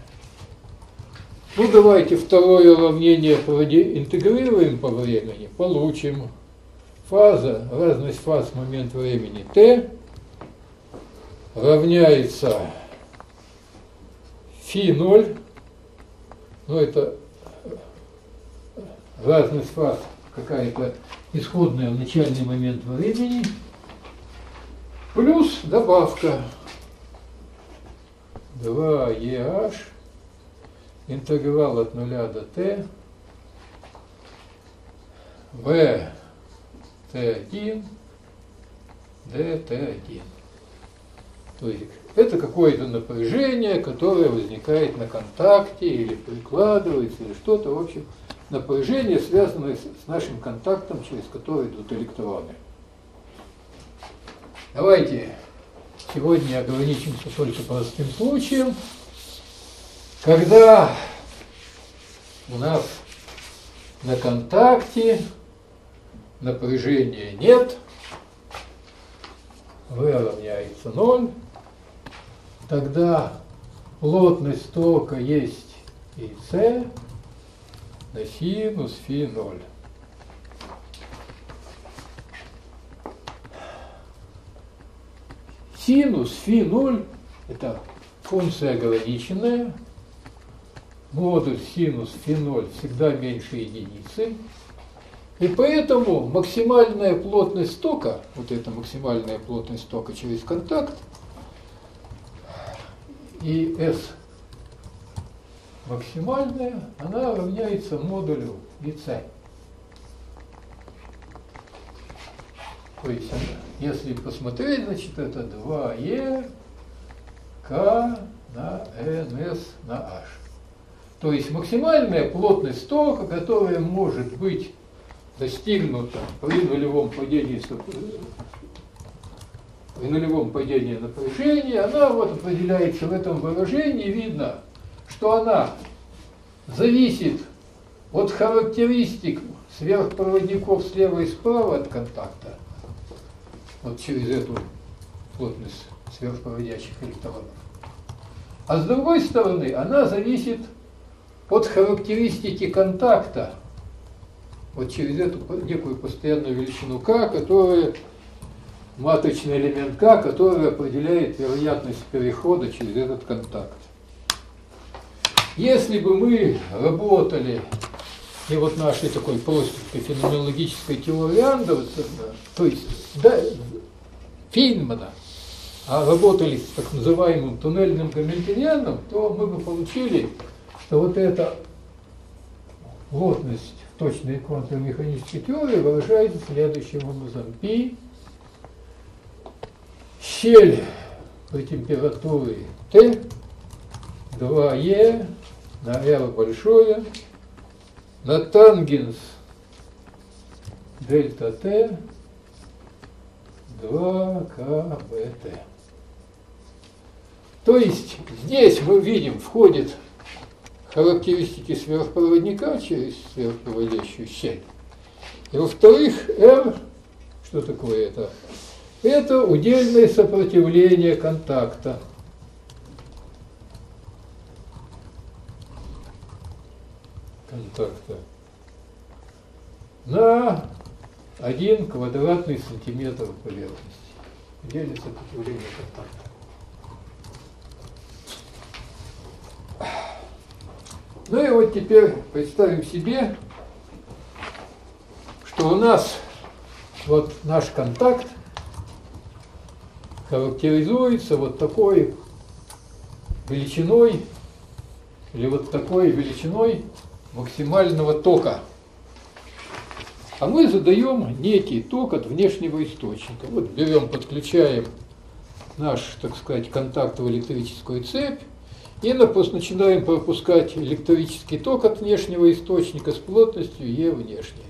Ну, давайте второе уравнение интегрируем по времени, получим фаза, разность фаз в момент времени t равняется фи ноль, ну это разность фаз какая-то исходная в начальный момент времени, плюс добавка два е аш, интеграл от нуля до t, v тэ один, д тэ один. То есть это какое-то напряжение, которое возникает на контакте или прикладывается, или что-то, в общем, напряжение, связанное с нашим контактом, через который идут электроны. Давайте сегодня ограничимся только простым случаем, когда у нас на контакте напряжения нет, V равняется ноль, тогда плотность тока есть и c на синус фи ноль. Синус фи ноль это функция ограниченная, модуль синус фи ноль всегда меньше единицы, и поэтому максимальная плотность тока, вот эта максимальная плотность тока через контакт, и S максимальная, она равняется модулю и c. То есть, если посмотреть, значит, это два е k на ns на h. То есть максимальная плотность тока, которая может быть достигнута при нулевом падении, при нулевом падении напряжения, она вот определяется в этом выражении. Видно, что она зависит от характеристик сверхпроводников слева и справа от контакта, вот через эту плотность сверхпроводящих электронов. А с другой стороны, она зависит от характеристики контакта, вот через эту некую постоянную величину k, которая матричный элемент k, который определяет вероятность перехода через этот контакт. Если бы мы работали и вот нашей такой простенькой феноменологической теории Андерсона, то есть да, Фейнмана, а работали с так называемым туннельным гамильтонианом, то мы бы получили, что вот эта плотность точной квантовой механической теории выражается следующим образом. Π, щель при температуре Т, два е на R большое, на тангенс дельта Т, два ка бэ тэ. То есть здесь мы видим, входит характеристики сверхпроводника через сверхпроводящую щель. И во-вторых, R, что такое это? Это удельное сопротивление контакта. Контакта на один квадратный сантиметр поверхности. Удельное сопротивление контакта. Ну и вот теперь представим себе, что у нас вот наш контакт характеризуется вот такой величиной или вот такой величиной максимального тока. А мы задаем некий ток от внешнего источника. Вот берем, подключаем наш, так сказать, контакт в электрическую цепь и начинаем пропускать электрический ток от внешнего источника с плотностью Е внешней.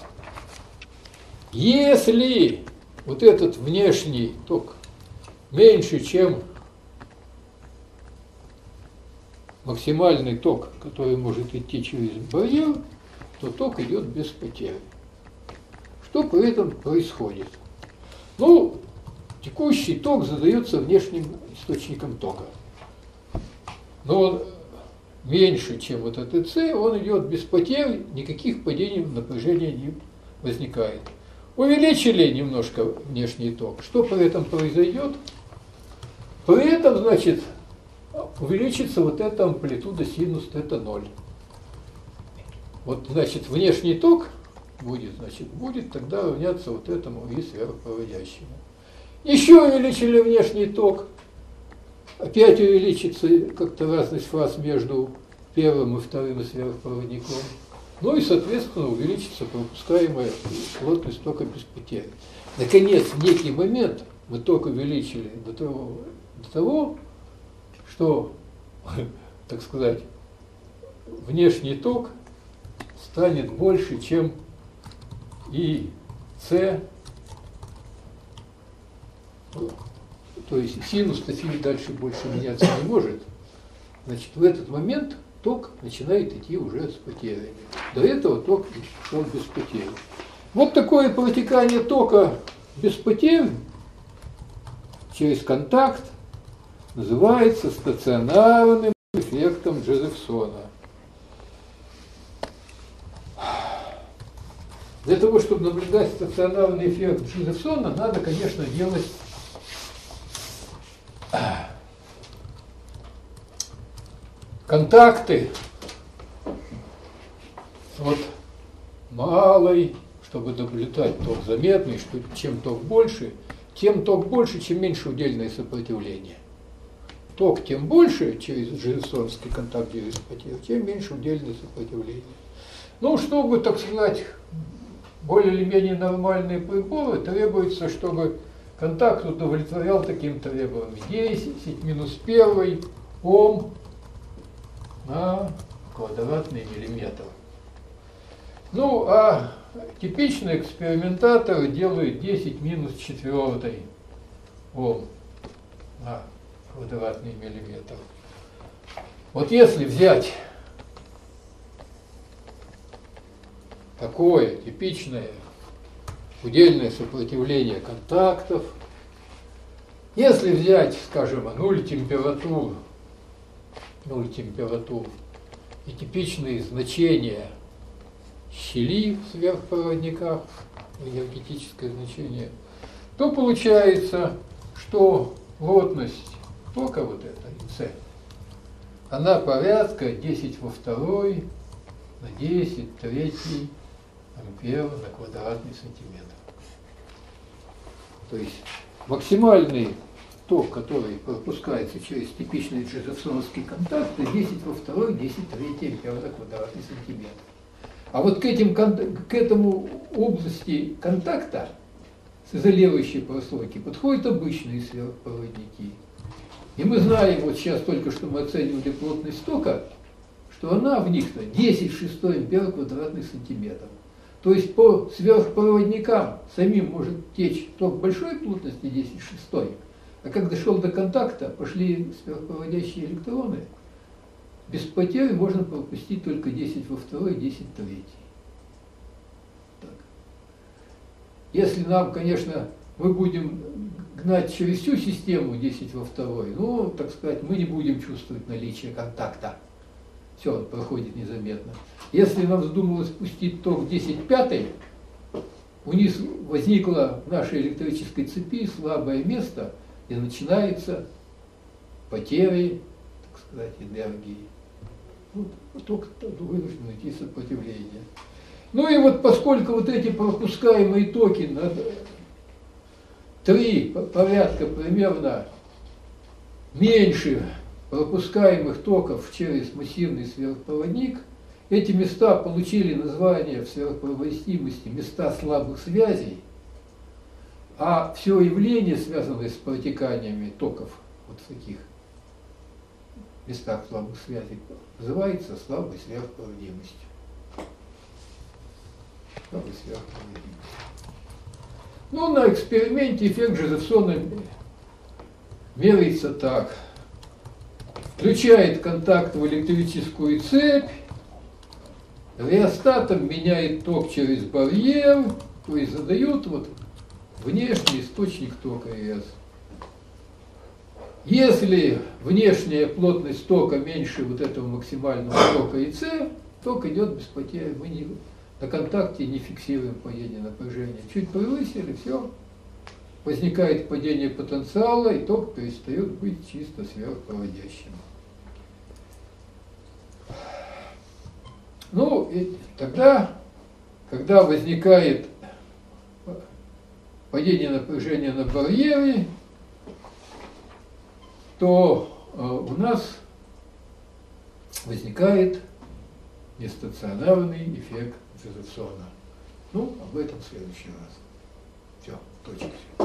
Если вот этот внешний ток меньше, чем максимальный ток, который может идти через барьер, то ток идет без потери. Что при этом происходит? Ну, текущий ток задается внешним источником тока. Но он меньше, чем вот этот С, он идет без потерь, никаких падений напряжения не возникает. Увеличили немножко внешний ток. Что при этом произойдет? При этом, значит, увеличится вот эта амплитуда синус θ ноль. Вот, значит, внешний ток будет, значит, будет тогда равняться вот этому и сверхпроводящему. Еще увеличили внешний ток. Опять увеличится как-то разность фаз между первым и вторым сверхпроводником. Ну и, соответственно, увеличится пропускаемая плотность тока без потери. Наконец, в некий момент мы ток увеличили до того, до того, что, так сказать, внешний ток станет больше, чем и С, то есть синус θ дальше больше меняться не может. Значит, в этот момент ток начинает идти уже с потерями. До этого ток шел без потерь. Вот такое протекание тока без потерь через контакт называется стационарным эффектом Джозефсона. Для того, чтобы наблюдать стационарный эффект Джозефсона, надо, конечно, делать контакты вот малой, чтобы наблюдать ток заметный, что чем ток больше, тем ток больше, чем меньше удельное сопротивление. Ток тем больше через джозефсоновский контакт без потерь, тем меньше удельное сопротивление. Ну, чтобы, так сказать, более или менее нормальные приборы, требуется, чтобы контакт удовлетворял таким требованиям. десять минус один Ом на квадратный миллиметр. Ну, а типичные экспериментаторы делают десять минус четыре Ом на квадратный миллиметр. Вот если взять такое типичное удельное сопротивление контактов, если взять, скажем, нуль температур, нуль температур и типичные значения щели в сверхпроводниках, энергетическое значение, то получается, что плотность тока вот этой С, она порядка десять во второй на десять третий ампер на квадратный сантиметр. То есть максимальный ток, который пропускается через типичный джозефсоновский контакт, это десять во второй, десять третий ампер на квадратный сантиметр. А вот к, этим, к этому области контакта с изолирующей прослойки подходят обычные сверхпроводники. И мы знаем, вот сейчас только что мы оценивали плотность тока, что она в них-то десять в шестой ампер квадратный сантиметр. То есть по сверхпроводникам самим может течь ток большой плотности десять в шестой, а как дошел до контакта, пошли сверхпроводящие электроны, без потерь можно пропустить только десять во второй, десять в третий. Так. Если нам, конечно, мы будем гнать через всю систему десять во второй, ну, так сказать, мы не будем чувствовать наличие контакта. Все, он проходит незаметно. Если нам вздумалось пустить ток десять в пятый, у них возникло в нашей электрической цепи слабое место, и начинается потери, так сказать, энергии. Вот, только вынуждено идти сопротивление. Ну и вот поскольку вот эти пропускаемые токи на три порядка примерно меньше пропускаемых токов через массивный сверхпроводник, Эти места получили название в сверхпроводимости места слабых связей, а все явление, связанное с протеканиями токов вот в таких местах слабых связей, называется слабой сверхпроводимостью. Слабой сверхпроводимостью. Ну, на эксперименте эффект Жозефсона меряется так. Включает контакт в электрическую цепь, реостатом меняет ток через барьер, то есть задает вот внешний источник тока РС. Если внешняя плотность тока меньше вот этого максимального тока ИЦ, ток идет без потери. Мы не, на контакте не фиксируем падение напряжения. Чуть превысили, все. Возникает падение потенциала, и ток перестает быть чисто сверхпроводящим. Ну, и тогда, когда возникает падение напряжения на барьере, то э, у нас возникает нестационарный эффект Жозефсона. Ну, об этом в следующий раз. Все, точка.